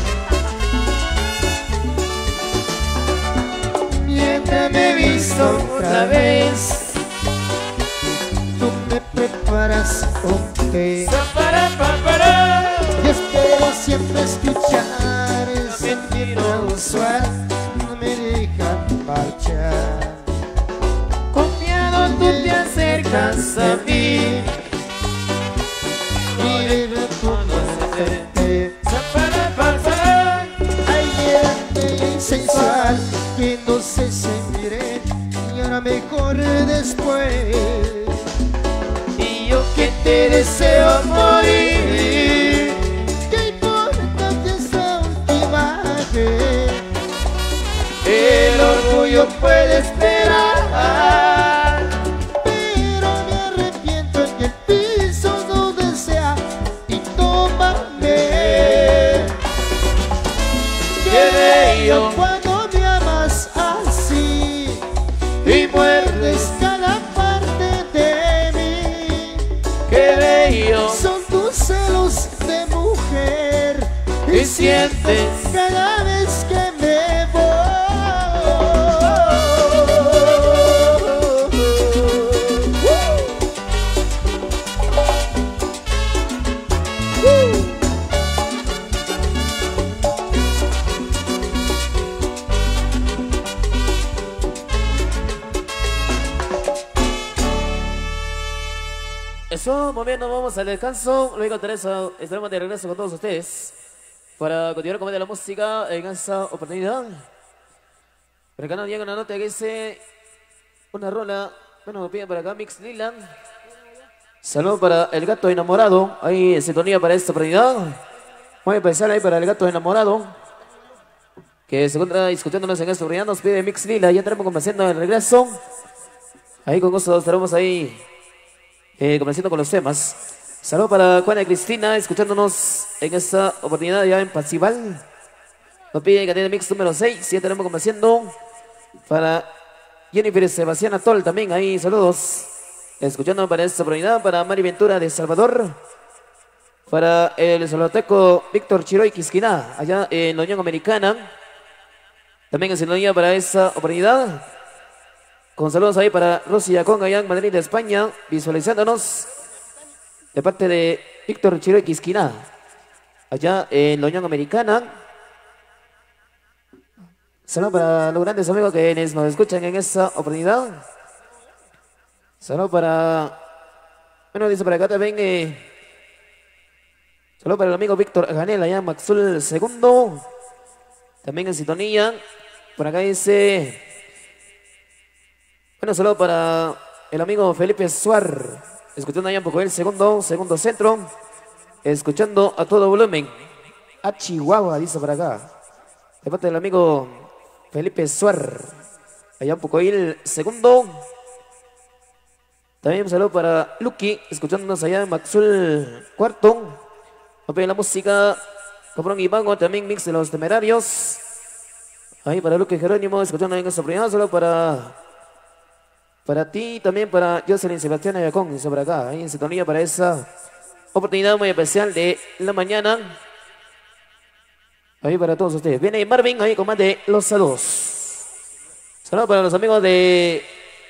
S4: Mientras me he visto otra vez, tú me preparas un té.
S2: Para.
S4: Y espero siempre escuchar ese miedo usual. No me dejan marchar.
S3: Confiado tú te acercas a mí.
S4: Y vive conocerte.
S2: Para.
S4: Ay, mírate sensual, que no sé si miré, y ahora mejor después. Y yo que te deseo morir, ¿qué importa esa última vez? El orgullo puede esperar, pero me arrepiento en el piso donde sea y tómame. Qué bello cuando me amas así y muerdes cada parte de mí. Qué bello son tus celos de mujer y sientes cada vez que me voy.
S3: Eso, muy bien, nos vamos al descanso. Luego estaremos de regreso con todos ustedes para continuar con la música en esta oportunidad. Por acá nos llega una nota que dice una rola. Bueno, me piden por acá Mix Lila. Saludos para el gato enamorado. Ahí en sintonía para esta oportunidad. Voy a empezar ahí para el gato enamorado, que se encuentra discutiéndonos en esta oportunidad. Nos pide Mix Lila. Ya estaremos complaciendo el regreso. Ahí con gusto estaremos ahí complaciendo con los temas. Saludos para Juana y Cristina, escuchándonos en esta oportunidad ya en Pasival. Nos pide Cadena Mix número 6. Ya tenemos complaciendo para Jennifer Sebastián Atol también. Ahí saludos. Escuchando para esta oportunidad para Mari Ventura de Salvador. Para el salvadoreño Víctor Chiroy Quisquina, allá en la Unión Americana. También en sintonía para esta oportunidad. Con saludos ahí para Rosy Yacón, allá en Madrid, España, visualizándonos de parte de Víctor Chiroy Quisquina, allá en la Unión Americana. Saludos para los grandes amigos que nos escuchan en esta oportunidad. Saludos para... Bueno, dice para acá también... saludos para el amigo Víctor Janel, allá en Maxul II. También en sintonía. Por acá dice... Bueno, saludos para el amigo Felipe Suar, escuchando allá un poco el segundo centro. escuchando a todo volumen. A Chihuahua, dice por acá. De parte del amigo Felipe Suar. Allá un poco ahí el segundo. También un saludo para Lucky, escuchándonos allá en Maxul Cuarto. Apoya la música, Cabrón y Vago, también Mix de los Temerarios. Ahí para Luque Jerónimo, escuchando en esta oportunidad, solo para ti, también para Jocelyn Sebastián Ayacón, dice por acá, ahí en sintonía para esa oportunidad muy especial de la mañana. Ahí para todos ustedes. Viene Marvin, ahí con más de los saludos. Saludos para los amigos de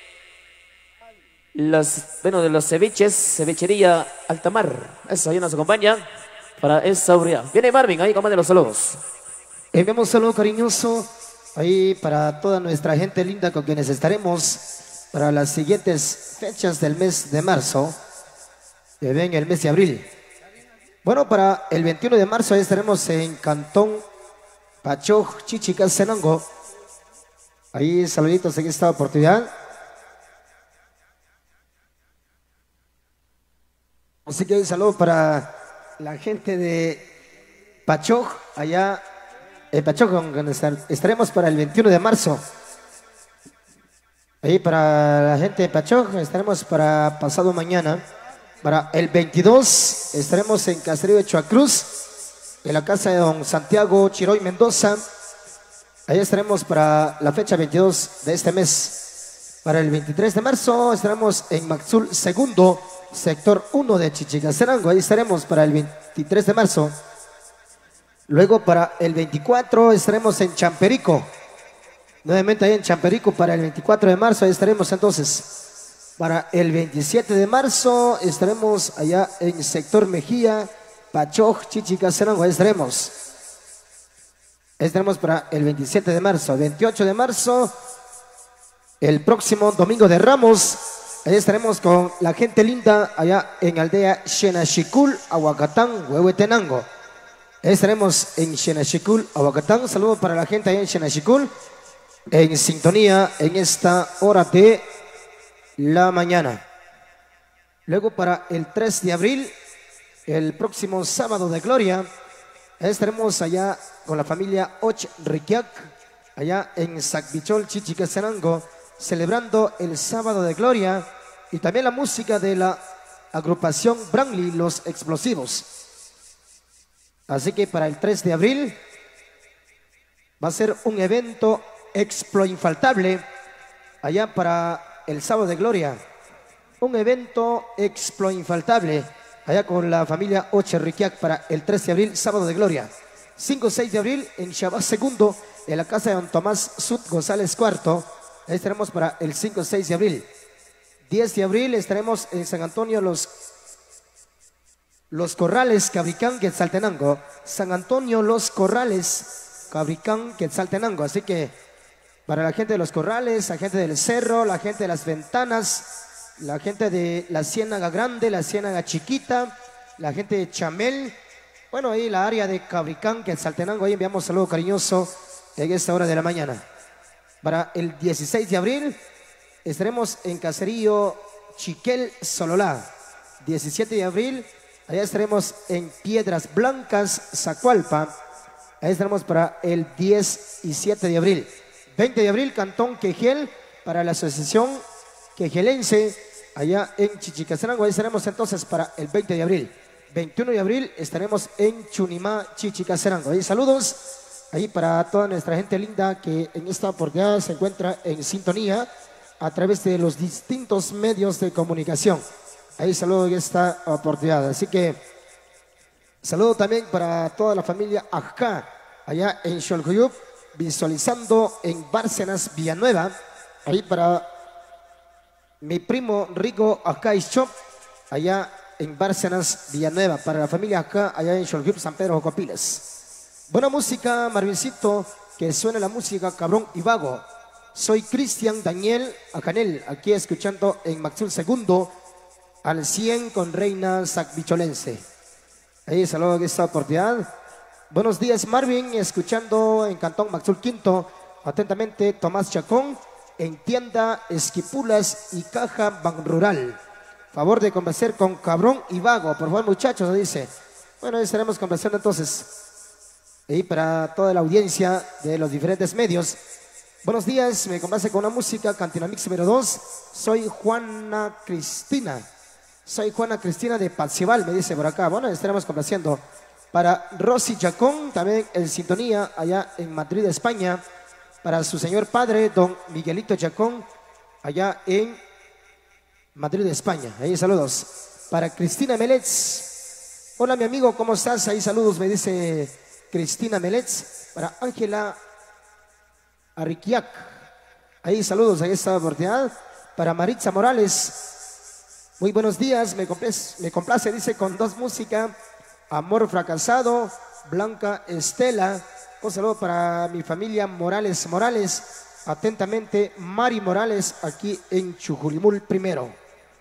S3: de los ceviches, cevichería Altamar. Eso, ahí nos acompaña para esa oportunidad. Viene Marvin, ahí con más de los saludos.
S4: Enviamos un saludo cariñoso ahí para toda nuestra gente linda con quienes estaremos para las siguientes fechas del mes de marzo, que ven el mes de abril. Bueno, para el 21 de marzo ahí estaremos en Cantón Pachoj, Chichicastenango. Ahí saluditos en esta oportunidad. Así que un saludo para la gente de Pachoj, allá en Pachoj, donde estaremos para el 21 de marzo. Ahí para la gente de Pachoj estaremos para pasado mañana. Para el 22 estaremos en Caserío de Chuacruz, en la casa de don Santiago Chiroy Mendoza. Ahí estaremos para la fecha 22 de este mes. Para el 23 de marzo estaremos en Maxul Segundo, sector 1 de Chichicastenango. Ahí estaremos para el 23 de marzo. Luego para el 24 estaremos en Champerico. Nuevamente ahí en Champerico para el 24 de marzo. Ahí estaremos entonces. Para el 27 de marzo estaremos allá en sector Mejía, Pachoj, Chichicastenango. Ahí estaremos. Estaremos para el 27 de marzo. 28 de marzo, el próximo domingo de Ramos. Ahí estaremos con la gente linda allá en aldea Xenachicul, Ahuacatán, Huehuetenango. Ahí estaremos en Xenachicul, Ahuacatán. Saludos para la gente allá en Xenachicul, en sintonía en esta hora de la mañana. Luego para el 3 de abril, el próximo sábado de gloria, estaremos allá con la familia Och Riquiac, allá en Sacbichol, Chichicastenango, celebrando el sábado de gloria y también la música de la agrupación Branly, Los Explosivos. Así que para el 3 de abril va a ser un evento infaltable allá para el sábado de gloria, un evento infaltable allá con la familia Oche Riquiac para el 3 de abril, sábado de gloria. 5-6 de abril en Chabás Segundo, en la casa de don Tomás Sud González IV. Ahí estaremos para el 5-6 de abril. 10 de abril estaremos en San Antonio Los Corrales, Cabricán, Quetzaltenango. San Antonio Los Corrales, Cabricán, Quetzaltenango. Así que para la gente de Los Corrales, la gente del Cerro, la gente de Las Ventanas, la gente de la Ciénaga Grande, la Ciénaga Chiquita, la gente de Chamel, bueno, ahí la área de Cabricán, Quetzaltenango, ahí enviamos saludo cariñoso en esta hora de la mañana. Para el 16 de abril estaremos en Caserío Chiquel, Sololá. 17 de abril, allá estaremos en Piedras Blancas, Zacualpa. Ahí estaremos para el 10 y 7 de abril. 20 de abril, Cantón Quejel, para la asociación quejelense, allá en Chichicastenango. Ahí estaremos entonces para el 20 de abril. 21 de abril estaremos en Chunimá, Chichicastenango. Ahí saludos, ahí para toda nuestra gente linda que en esta oportunidad se encuentra en sintonía a través de los distintos medios de comunicación. Ahí saludo en esta oportunidad. Así que saludo también para toda la familia Ajá, allá en Xolcuyup, visualizando en Bárcenas, Villanueva. Ahí para mi primo Rico Ajá Shop, allá en Bárcenas, Villanueva. Para la familia Ajá, allá en Xolcuyup, San Pedro Jocopiles. Buena música, Marvincito, que suene la música Cabrón y Vago. Soy Cristian Daniel Acanel, aquí escuchando en Maxul Segundo, al 100 con Reina Sacbicholense. Ahí saludo en esta oportunidad. Buenos días, Marvin, escuchando en Cantón Maxul Quinto. Atentamente, Tomás Chacón, en tienda Esquipulas y Caja Ban Rural. Favor de conversar con Cabrón y Vago, por favor, muchachos, dice. Bueno, estaremos complaciendo entonces. Y para toda la audiencia de los diferentes medios. Buenos días, me complace con una música, Cantina Mix número 2. Soy Juana Cristina. Soy Juana Cristina de Patsival, me dice por acá. Bueno, estaremos complaciendo. Para Rosy Chacón, también en sintonía allá en Madrid, España. Para su señor padre, don Miguelito Chacón, allá en Madrid, España. Ahí saludos. Para Cristina Meletz. Hola, mi amigo, ¿cómo estás? Ahí saludos, me dice Cristina Meletz. Para Ángela Arriquiac. Ahí saludos, ahí esta oportunidad. Para Maritza Morales. Muy buenos días, me complace, dice, con dos músicas. Amor fracasado, Blanca Estela. Un saludo para mi familia Morales. Atentamente, Mari Morales, aquí en Chujulimul primero.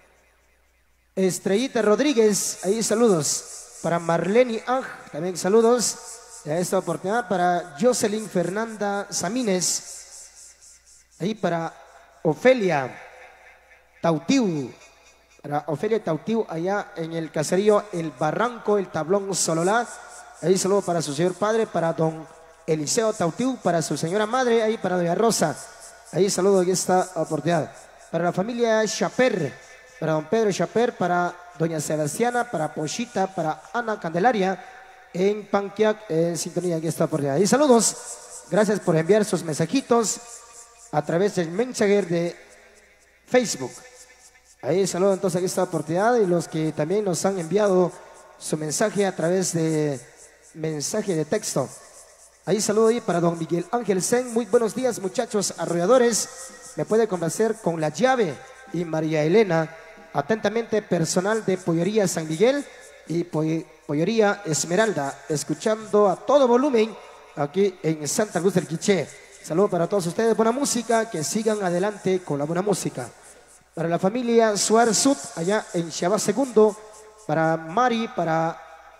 S4: Estrellita Rodríguez, ahí saludos. Para Marlene Aj, también saludos. Y a esta oportunidad para Jocelyn Fernanda Samínez. Ahí para Ofelia Tautiu. Para Ofelia Tautiu, allá en el caserío El Barranco, el Tablón Sololá. Ahí saludo para su señor padre, para don Eliseo Tautiu, para su señora madre, ahí para doña Rosa. Ahí saludo en esta oportunidad. Para la familia Chaper, para don Pedro Chaper, para doña Sebastiana, para Pochita, para Ana Candelaria, en Panquiac, en sintonía en esta oportunidad. Y saludos, gracias por enviar sus mensajitos a través del Messenger de Facebook. Ahí saludo entonces en esta oportunidad y los que también nos han enviado su mensaje a través de mensaje de texto. Ahí saludo ahí para don Miguel Ángel Sen. Muy buenos días, muchachos arrolladores. Me puede complacer con La Llave y María Elena. Atentamente, personal de Pollería San Miguel y Pollería Esmeralda, escuchando a todo volumen aquí en Santa Cruz del Quiché. Saludo para todos ustedes, buena música, que sigan adelante con la buena música. Para la familia Suárez Sud, allá en Chabá Segundo, para Mari, para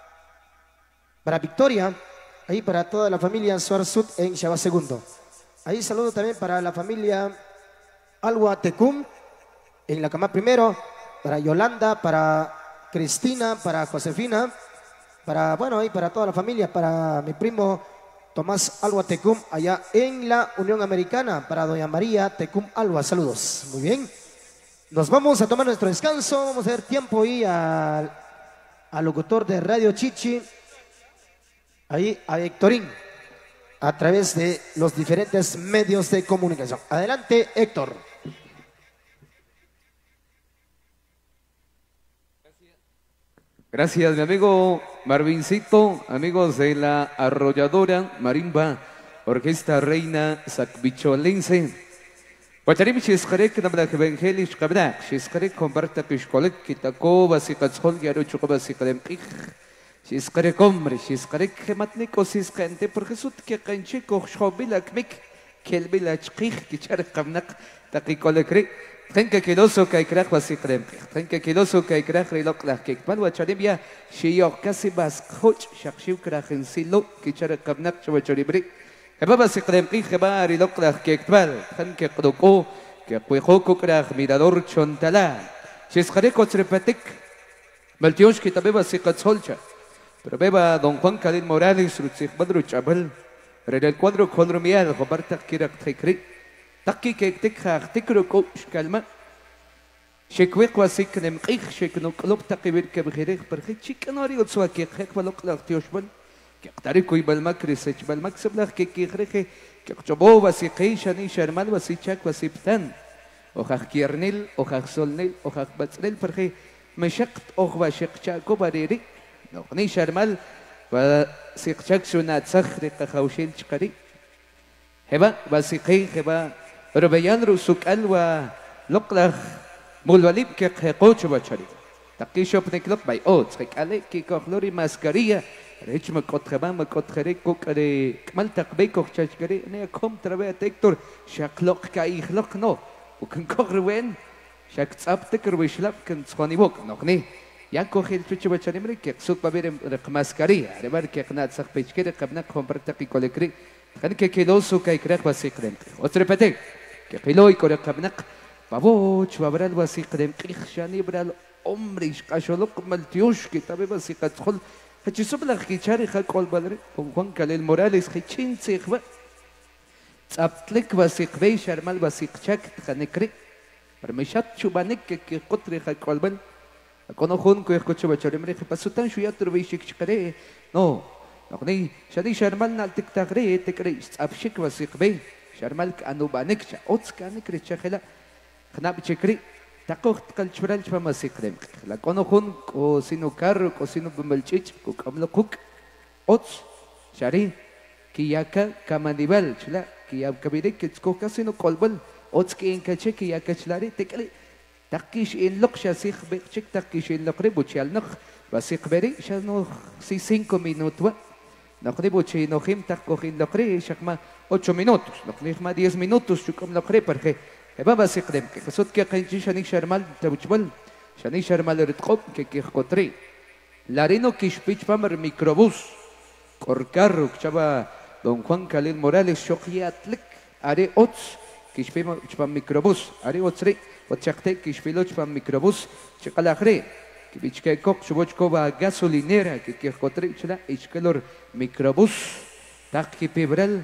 S4: Victoria, ahí para toda la familia Suárez Sud en Chabá Segundo. Ahí saludo también para la familia Alwa Tecum, en la cama primero, para Yolanda, para Cristina, para Josefina, para, bueno, ahí para toda la familia, para mi primo Tomás Alwa Tecum, allá en la Unión Americana, para doña María Tecum Alwa, saludos. Muy bien. Nos vamos a tomar nuestro descanso, vamos a dar tiempo ahí al locutor de Radio Chichi, ahí a Héctorín, a través de los diferentes medios de comunicación. Adelante, Héctor.
S1: Gracias, mi amigo Marvincito, amigos de la arrolladora Marimba, Orquesta Reina Sacbicholense. Guacharim Shiskarek, Namdak Evangelisch Kabrak, Shiskarek, Combarta Kishkolek, Kitako, Basikatzol, Yaruchukaba Sikalem Kich, Shiskarek hombre, Shiskarek, Matnico Siskante, por Jesús que Canchico, Shobilak Mik, Kelbilach Kich, Kicharek Kamnak, Takikolekri. Tenke kiloso kai krach wasikrem. Tenke kiloso kai krach rilok lah kek. Man wacharimia shiyok kasi bas coach shakshiu krach en silo kichara kabnak chawacharibri. Heba basikrem kik heba rilok lah kek mal. Tenke kroko ke kuihoko krach mirador chontala. Shiskareko trepatik. Maltios kitabe basikatsolcha. Pero beba don Juan Calín Morales rutsik badru chabal. Redel cuadro colrumial Roberta kirak tekri. Taki kek tikha tikro coach kalma شكويق وسيكنم قيخ شكنو قلوب تقبل كبخيريخ برخي شكنوري وتسوا كيك خيك بلوك لغ تيوشبل كيقتاري كوي بالمكري سيج بالمكسب لغ كيك كيخريخي كيقجبو وسيقي شاني شرمال وسيچاك وسيبتان وخاخ كيرنيل وخاخ سولنيل وخاخ بطنيل برخي مشقت أخوة شقشاكو بريري نغني شرمال وسيقشاك سونات سخرق خوشيل شقري هبا وسيقي هبا ربيان رسوك ألوى لقلغ مولوليب كيقوش بچاري تقيشو بنكلوك باي اوت خيك عليك كي كوخلوري ماسكاريا ريش مكوتخبا مكوتخري كوكري كمال تقبي كوخشاشكري نيا كوم تربية تكتور شاكلوك كايخلوك نو وكن كوخروين شاك تصابتك رويشلاب كن تصخوني بوك نوخني يان كوخيل تشو بچاري مري كيك سوك بابيرم رق ماسكاريا ربار كيك نات سخ بيشكري قبنا كوم برتقي كوليكري خان كيكيلوسو كايكراك باسيكرين وتربتك كيكيلوي كوري قبنق بابوش بابرال وسيق دم قيخ شاني برال عمري قاشولوك ملتيوش كتابي وسيق تدخل Hachisubla Hichari Hakol Badre, con Juan Calel Morales, Hichin Sikba, Zaptlik Basikbe, Sharmal Basikchak, Hanekri, Parmeshat Chubanek, Kotri Hakolban, a Konohun, Kuyakochabacharimre, Pasutan Shuyatru Shikare, no, Nogni, Shadi Sharman Altiktagre, Tekris, Abshik Basikbe, Sharmal Anubanek, Otskanik Richahela, Knabchekri. Takocht cultural chama sikrem. La konohun ko sino carro ko sino bumelchich ko kamlo cook. Ots shari kiyaka kamanibal chla kiyab kabire kitsko kasino kolbal ots ki inkache kiyaka chlari tekli takish in lok shasik bekchik takish in lokre buchal nok basik beri shano si 5 minutos. Nokre buchi nohim takohin lokre shakma 8 minutos. Nokre ma 10 minutos chukom lokre porque بابا سيقدم كسوت كي قنجي شاني شرمال تبجبل شاني شرمال رتقوب كي خطري لارينو كيشبيش بامر ميكروبوس كوركارو كشبا دون خوان كاليل موراليس شوقيات لك اري اوتس كيشبي بام ميكروبوس اري اوتسري وتشاكتي كيشبيلو بام ميكروبوس شقالاخري كي بيشكي كوك شبوچكو با غاسولينيرا كي خطري شلا اشكلور ميكروبوس تاكي بيبرل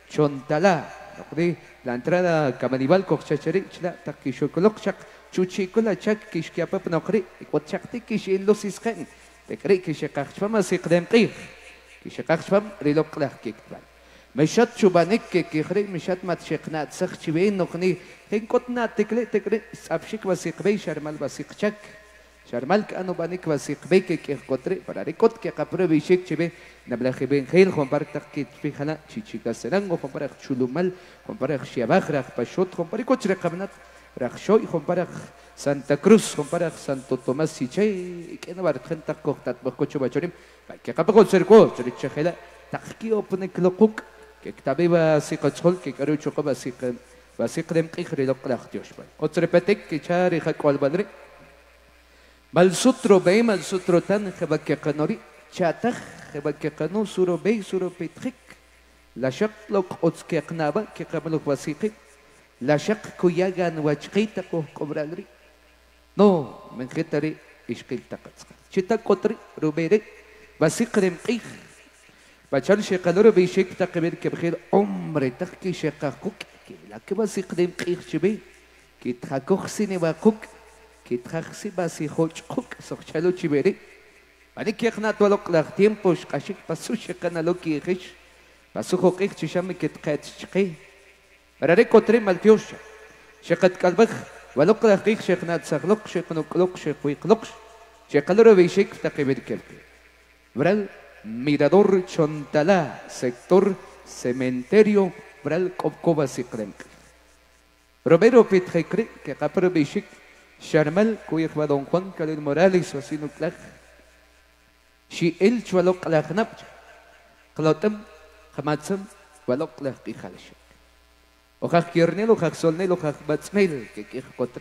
S1: چونتالا la entrada Camanibal Cochachari, Takishokolokchak, Chuchikolachak, Kishkiapap Nokri, Quachakti Kish in Lucisken, the Greek Kishakachpam, Sikdem Kir, Kishakachpam, Riloklak Kikban. Meshat Chubanek, Kihre, Mishat Matcheknat, Sakchive, Nokni, Henkotnat, Tekle, Sapshik was Sikbe, Sharmal Basikchak, Sharmal Anubanik was Sikbe, Kikotre, Pararikot, Kakaprevi Shikchibe. نبلغ بين خيل خمبارك تقيت في خلا تشيكا سرنغ خمبارك شلومال خمبارك شياباخ رخ بشوت خمبارك كوتش رقمنات رخ شوي خمبارك سانتا كروز خمبارك سانتو توماس سيتشي كنا بارك خن تقوق تطبخ كوتشو باتشوريم كي قبقول سيركو تريتش خلا تحكي اوبنك لقوك كي كتابي باسيقة تشخل كي كارو تشوكو باسيق دم قيخري لقلاخ تيوش باي اوتريبتك كي شاري خاكوال بدري بالسطرو بيم السطرو تن خبك قنوري شاتخ خبك قنو سورو بي سورو بيتخك لا شق لوك اوتسكي قنابا كي قبلوك واسيقي لا شق كوياغان واجقيتكو قبرالري نو من خطري اشقيل تقصق شتا قطري روبيري واسيقرم قيخ بچان شقلورو بيشيك تقبير كبخير عمري تخكي شقاقوك كي لكي واسيقرم قيخ شبي كي تخاكوخ سيني واقوك كي تخاخسي باسي خوش قوك سوخشالو شبيري Ani que ignat walok lag tiempos kashik pasush kana loki khish pasujo qik chishami kit qat chqi barare kotri maltiosha shaqat kalbakh walok lag qik shaqnat saglok shaqnuk lok shaqwiq lok shaqaloro bishik taqibir kelpi bral mirador chontala sector cementerio bral kopkova siqrem Romero Pitkri que kapro bishik sharmal kuyik don Juan Calil Morales wasinu klag شي إلش ولق لا خنبج قلتم خماتسم ولق لا قي خالش وخاخ كيرنيل وخاخ سولنيل وخاخ باتسميل كي قطر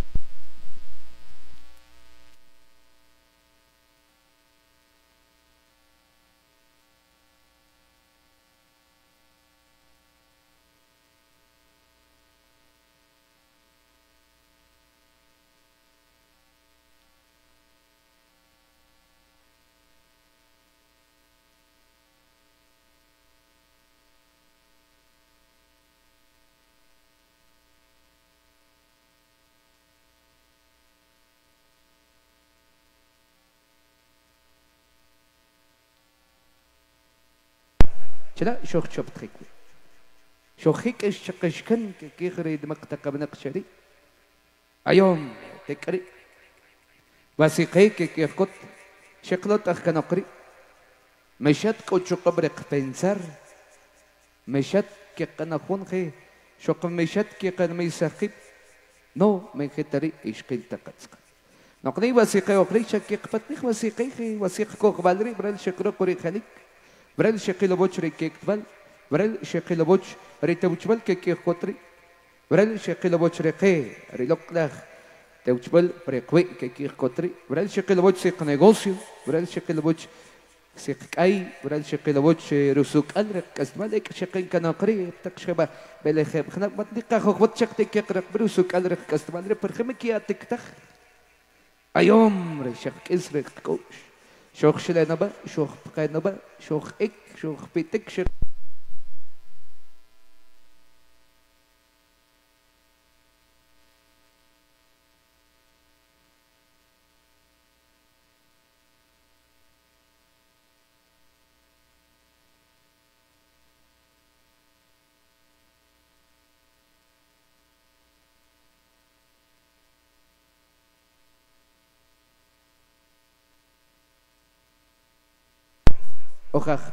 S1: شلا شوخ شوف تخيكو شوخيك ايش شقشكن كي غريد مقتق بنقشري ايوم تكري واسيقيك كي خكت شقلت اخ كنقري مشات كوتشو قبرق بنسر مشات كي قنخون خي شوق مشات كي قن ميساقب نو من خطري ايش قيل تقصق نقني واسيقي وقري شكي قفتني واسيقي خي واسيق كوك بالري برال شكرو قري خليك برال شقيلو بوش ريكيك تبال برال شقيلو بوش ريتوشبال كيكي خطري برال شقيلو بوش ريقي ريلوكلاخ توشبال بريقوي كيكي خطري برال شقيلو بوش سيق نيغوسيو برال شقيلو بوش سيق اي برال شقيلو بوش رسوك الرق كاستمالك شقين كناقري تكشبه بلا خيب خنا بطنيقه خوت شقتي كيقرق برسوك الرق كاستمالك برخمك يا تكتخ ايوم ريشق اسرق كوش شوخ شلنبا شوخ بقنبا شوخ إك شوخ بيتك شوخ أخخ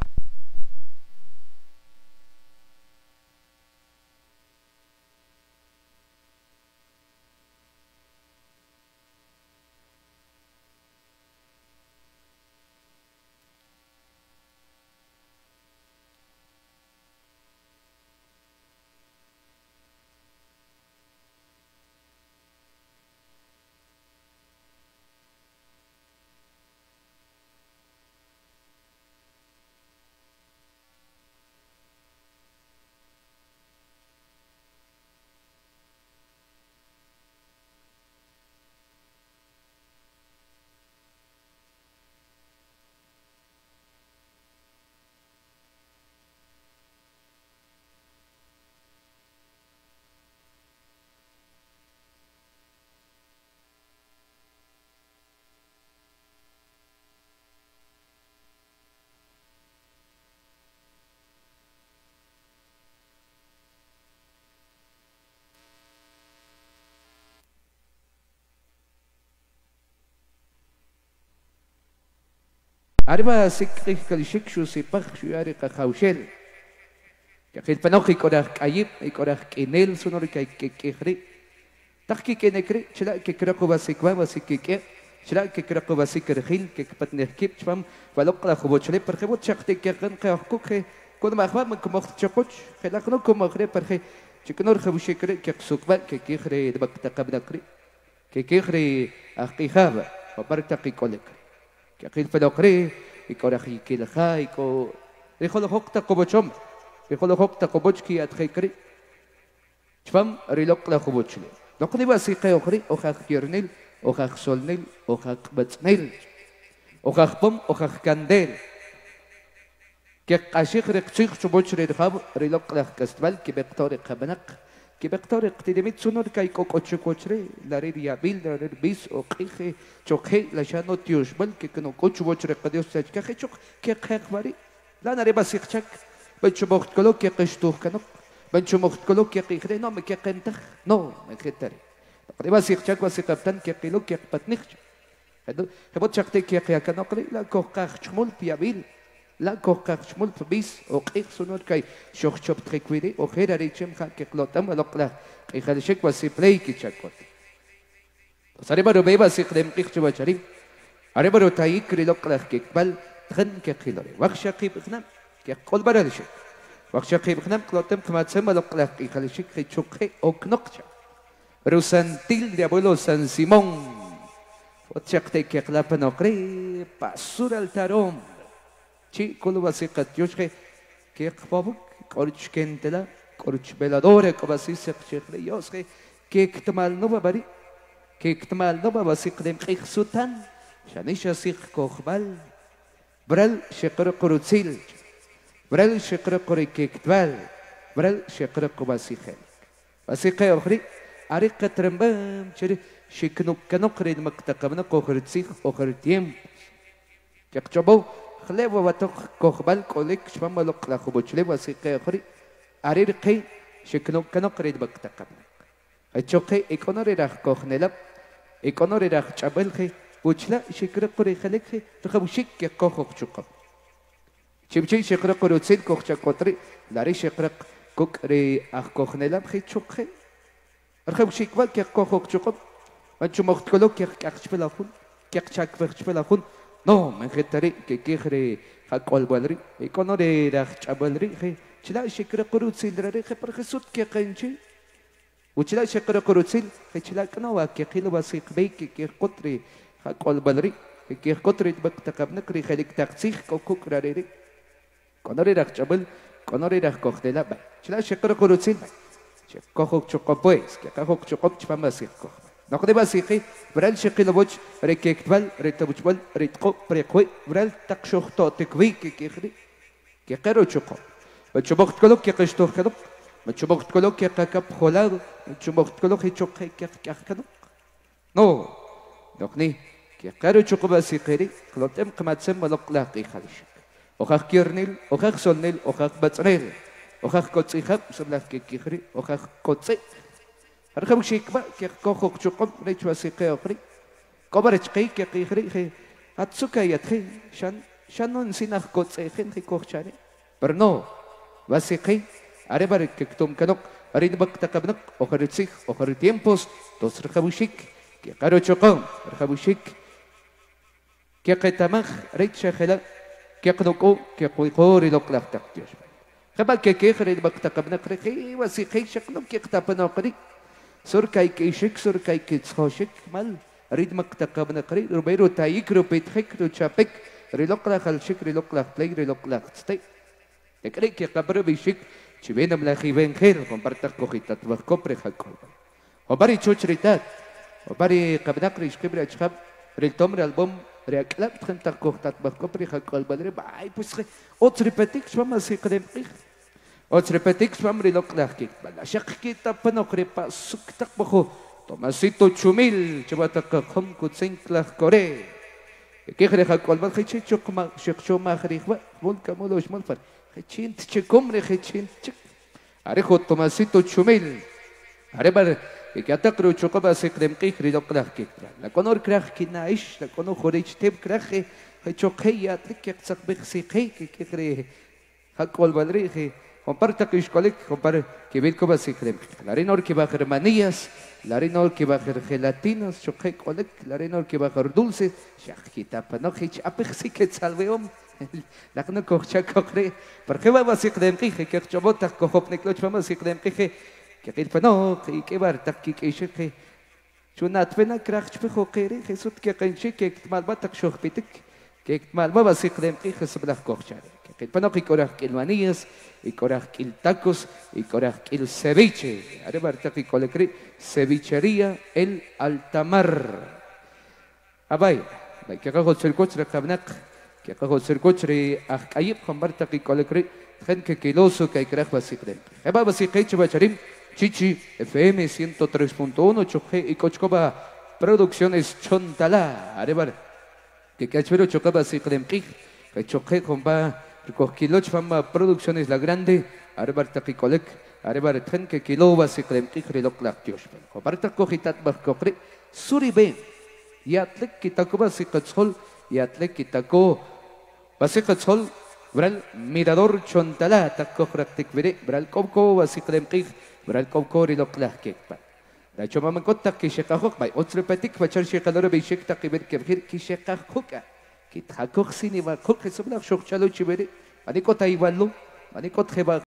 S1: arriba sikri kalishik shu sipach shu ari kakaushel que el panoji korah ayib y korah enel sonori que kehri taki que necre chla que creo que va sikike chla que creo que va sikerhil que patner kip chvam valok la khobochle per khobot chakte que kan que cuando ma khwa como chokoch que la no como khre per khe chiknor khabushikre que sukba que khre de bakta qabla kre que khre akhihaba وبرتقي كولك كقيل فلوقري يكورخي كيل خايكو يخلو حقتا قبوچم يخلو حقتا قبوچكي اتخيكري شفم ريلوق لا قبوچلي نقدي باسيقي اخري اوخاخ كيرنيل اوخاخ سولنيل اوخاخ بصنيل اوخاخ بوم اوخاخ كانديل كي قاشيخ ريقشيخ شبوچري دخاب ريلوق لا كستبال كي بيقتوري قبنق que vector activamente sonor que hay coche coche la red bil la red bis o que choque la chano tios bal que no coche boche que dios se que choc que khari la na reba sikchak بنشو مخت كلو كي قشتوه كنق بنشو مخت كلو كي قيخري نو مكي قنتخ نو مكي تري تقريبا سيخشاك وسيقبتن كي قيلو كي قبتنخ هدو هبوت شاكتي كي قيا كنقري لا كوخاخ شمول بيابيل لا كوخاخ شمول بيس او قيخ سنور كي شوخ شوب تريكويري او خير ريتشم خا كي قلوتم ولقلا قيخالشك وسيبلي كي تشاكوت ساريبا روبيبا سيقدم قيخ شبا شريم أريبا رو تايكري لقلا كي قبل تخن كي قيلوري وخشا قيب اخنام كي قول برادشك وخشا قيب اخنام قلوتم كماتسم ولقلا قيخالشك خي تشوكي او كنقشا روسانتيل دي أبولو سان سيمون وتشاكتي كي قلابا نقري باسور التاروم چی کلو وسیقت یوشخه که قبابک کارچ کندلا کارچ بلاداره که وسیق شخله یاسخه که اکتمال نو ببری که اکتمال نو وسیق دم قیخ سوتن شنیش سیق کوخبال برل شقر قروتسیل برل شقر قری که اکتبال برل شقر قواسیخه وسیقه آخری عریق ترمبم چری شکنوک کنوک رید مکتقبنا کوخرتسیخ آخرتیم که چبو خليبو واتوخ كوخبال كوليك شمام لوك لا خوبوچلي وسيقي اخري اريرقي شكنو كنو قريد بكتقبنا اتشوقي ايكونوري راخ كوخنلب ايكونوري راخ چابلخي وچلا شكر قري خليك تخبو شك كوخوك چوقب چمچي شكر قروتسين كوخچا كوتري لاري شكر كوكري اخ كوخنلب خي چوقي ارخبو شكوال كي كوخوك چوقب وانچو مختكلو كي اخچبلاخون كي اخچاك بخچبلاخون no me jetare que quejre hakol balri y conore da chabalri he chila shikra qurutsil rare he par jesut que qenchi uchila shikra qurutsil he chila kana wa que qilo basiq bey que qotri hakol balri que qotri bak taqabna kri khalik taqsih ko kukrare conore da chabal conore da qoxtela ba chila shikra qurutsil kokhok chuqo pues que kokhok chuqo chpama sik نقدبا سيقي برال شقي لبوج ريكيكتبال ريتبوجبال ريتقو بريقوي برال تقشوختو تكوي كيخري كيقرو تشوقو بتشوبوخت كلوك كيقشتوخ كلوك بتشوبوخت كلوك كيقاكب خولاد بتشوبوخت كلوك يتشوقي كيخ كلوك نو نقني كيقرو تشوقو باسيقيري كلوتم قماتسم ولوق لاقي خالشك وخاخ كيرنيل وخاخ سولنيل وخاخ باتريل وخاخ كوتسي خاب سبلاف كيخري وخاخ كوتسي رخم شيكبا كيخو تشوقو ريتش واسيقي اخري كوبرتش قي كيخري خي هاتسوكا يتخي شانون سيناخ كوتسي خين خي كوخشاني برنو واسيقي أريبار كتوم كنوك أريد بق تكبنك أخرت سيخ أخرت تيمبوس توس رخبوشيك كي قارو تشوقو رخبوشيك كي قتمخ ريت شخلا كي قدوكو كي قويقوري لوك لاف تقتيوش خبال كي خريد بق تكبنك رخي واسيقي شكلهم كي قتابنا قري سور كاي كيشك سور كاي كيتسخوشك مال أريد مق تكبنك ري ربيرو تايك رو بيتخك رو تشابك ريلوك لاخ الشك ريلوك لاخ بلاي ريلوك لاخ تستي تكري كي قبر بيشك شبينا ملاخي بين خير كومبارتا كوخيتا تبخكو بريخاكو وباري تشوشريتات وباري قبناك ريش كبري اشخاب ريلتوم ريالبوم رياكلاب تخنتا كوختا تبخكو بريخاكو البدري باي بسخي اوتس ريباتيك شوما سيقريم قيخ اوتس ريباتيك شوام ريلوك لاخكيك بلا شاقكي تابنو قريبا سكتاك بخو توماسيتو تشوميل شباتاك خم كوتسين كلاخ كوري كي خريخاكو البدري شيخ شوما خريخوا مولكا مولوش مولفر خيتشين تشكم ري خيتشين تشك أريخو توماسيتو تشوميل أريبار يكاتقرو تشوكوبا سيكريم قيخ ريدو قلاخ كيك لا كونور كراخ كي نايش لا كونو خوريج تيب كراخ خيتشوكيا تك يقصق بخسي قيك كيخري هاكول بالريخي comparta كيشكوليك compar que bil كوبا سيكريم لارينور كي باخر مانياس لارينور كي باخر جيلاتينوس شوكيك كوليك لارينور كي باخر دولسي شاخي تابنو خيتش ابخسي كتسالويوم لكن كوخشا كوخري برخوا باسيقدم قيخي كيخشبوت كوخوبنيك لوش فما سيقدم قيخي كيقيل فنو كي بار تكي كيشخي شو ناتبنا كراخش بخو قيري خيسوت كي قنشي كيك تمال باتك شوخ بيتك كيك تمال ما باسيقدم قيخي سبلاخ كوخشا كيقيل فنو كي كوراخ كيلوانيس y coraje el tacos y coraje el ceviche. Ahora bartaki colecri cevichería el altamar. Abay, bay que cago el coche de cabnak, que cago el coche de ahí con bartaki colecri gente que kiloso que hay que básicamente. Eba básicamente bacharim chichi FM 103.1 choque y cochcoba producciones chontala. Ahora que cachero chocaba básicamente que choque con ba Kiloch fama producciones la grande, arebar takikolek, arebar tren que kilo basiklem tikrilok laktios. Comparta cogitat bakokri, suribe, yatlek kitako basikatsol, yatlek kitako basikatsol, bral mirador chontala, takokraktik vire, bral kopko basiklem tik, bral kopko rilok lakek. Da choma mankota ki shekahok, by otsrepatik, bachar shekador bishek takibir kebhir ki shekahoka. Kithakoksini va kokhe subla shokchalo chibere. Manikot aiballo, manikot heba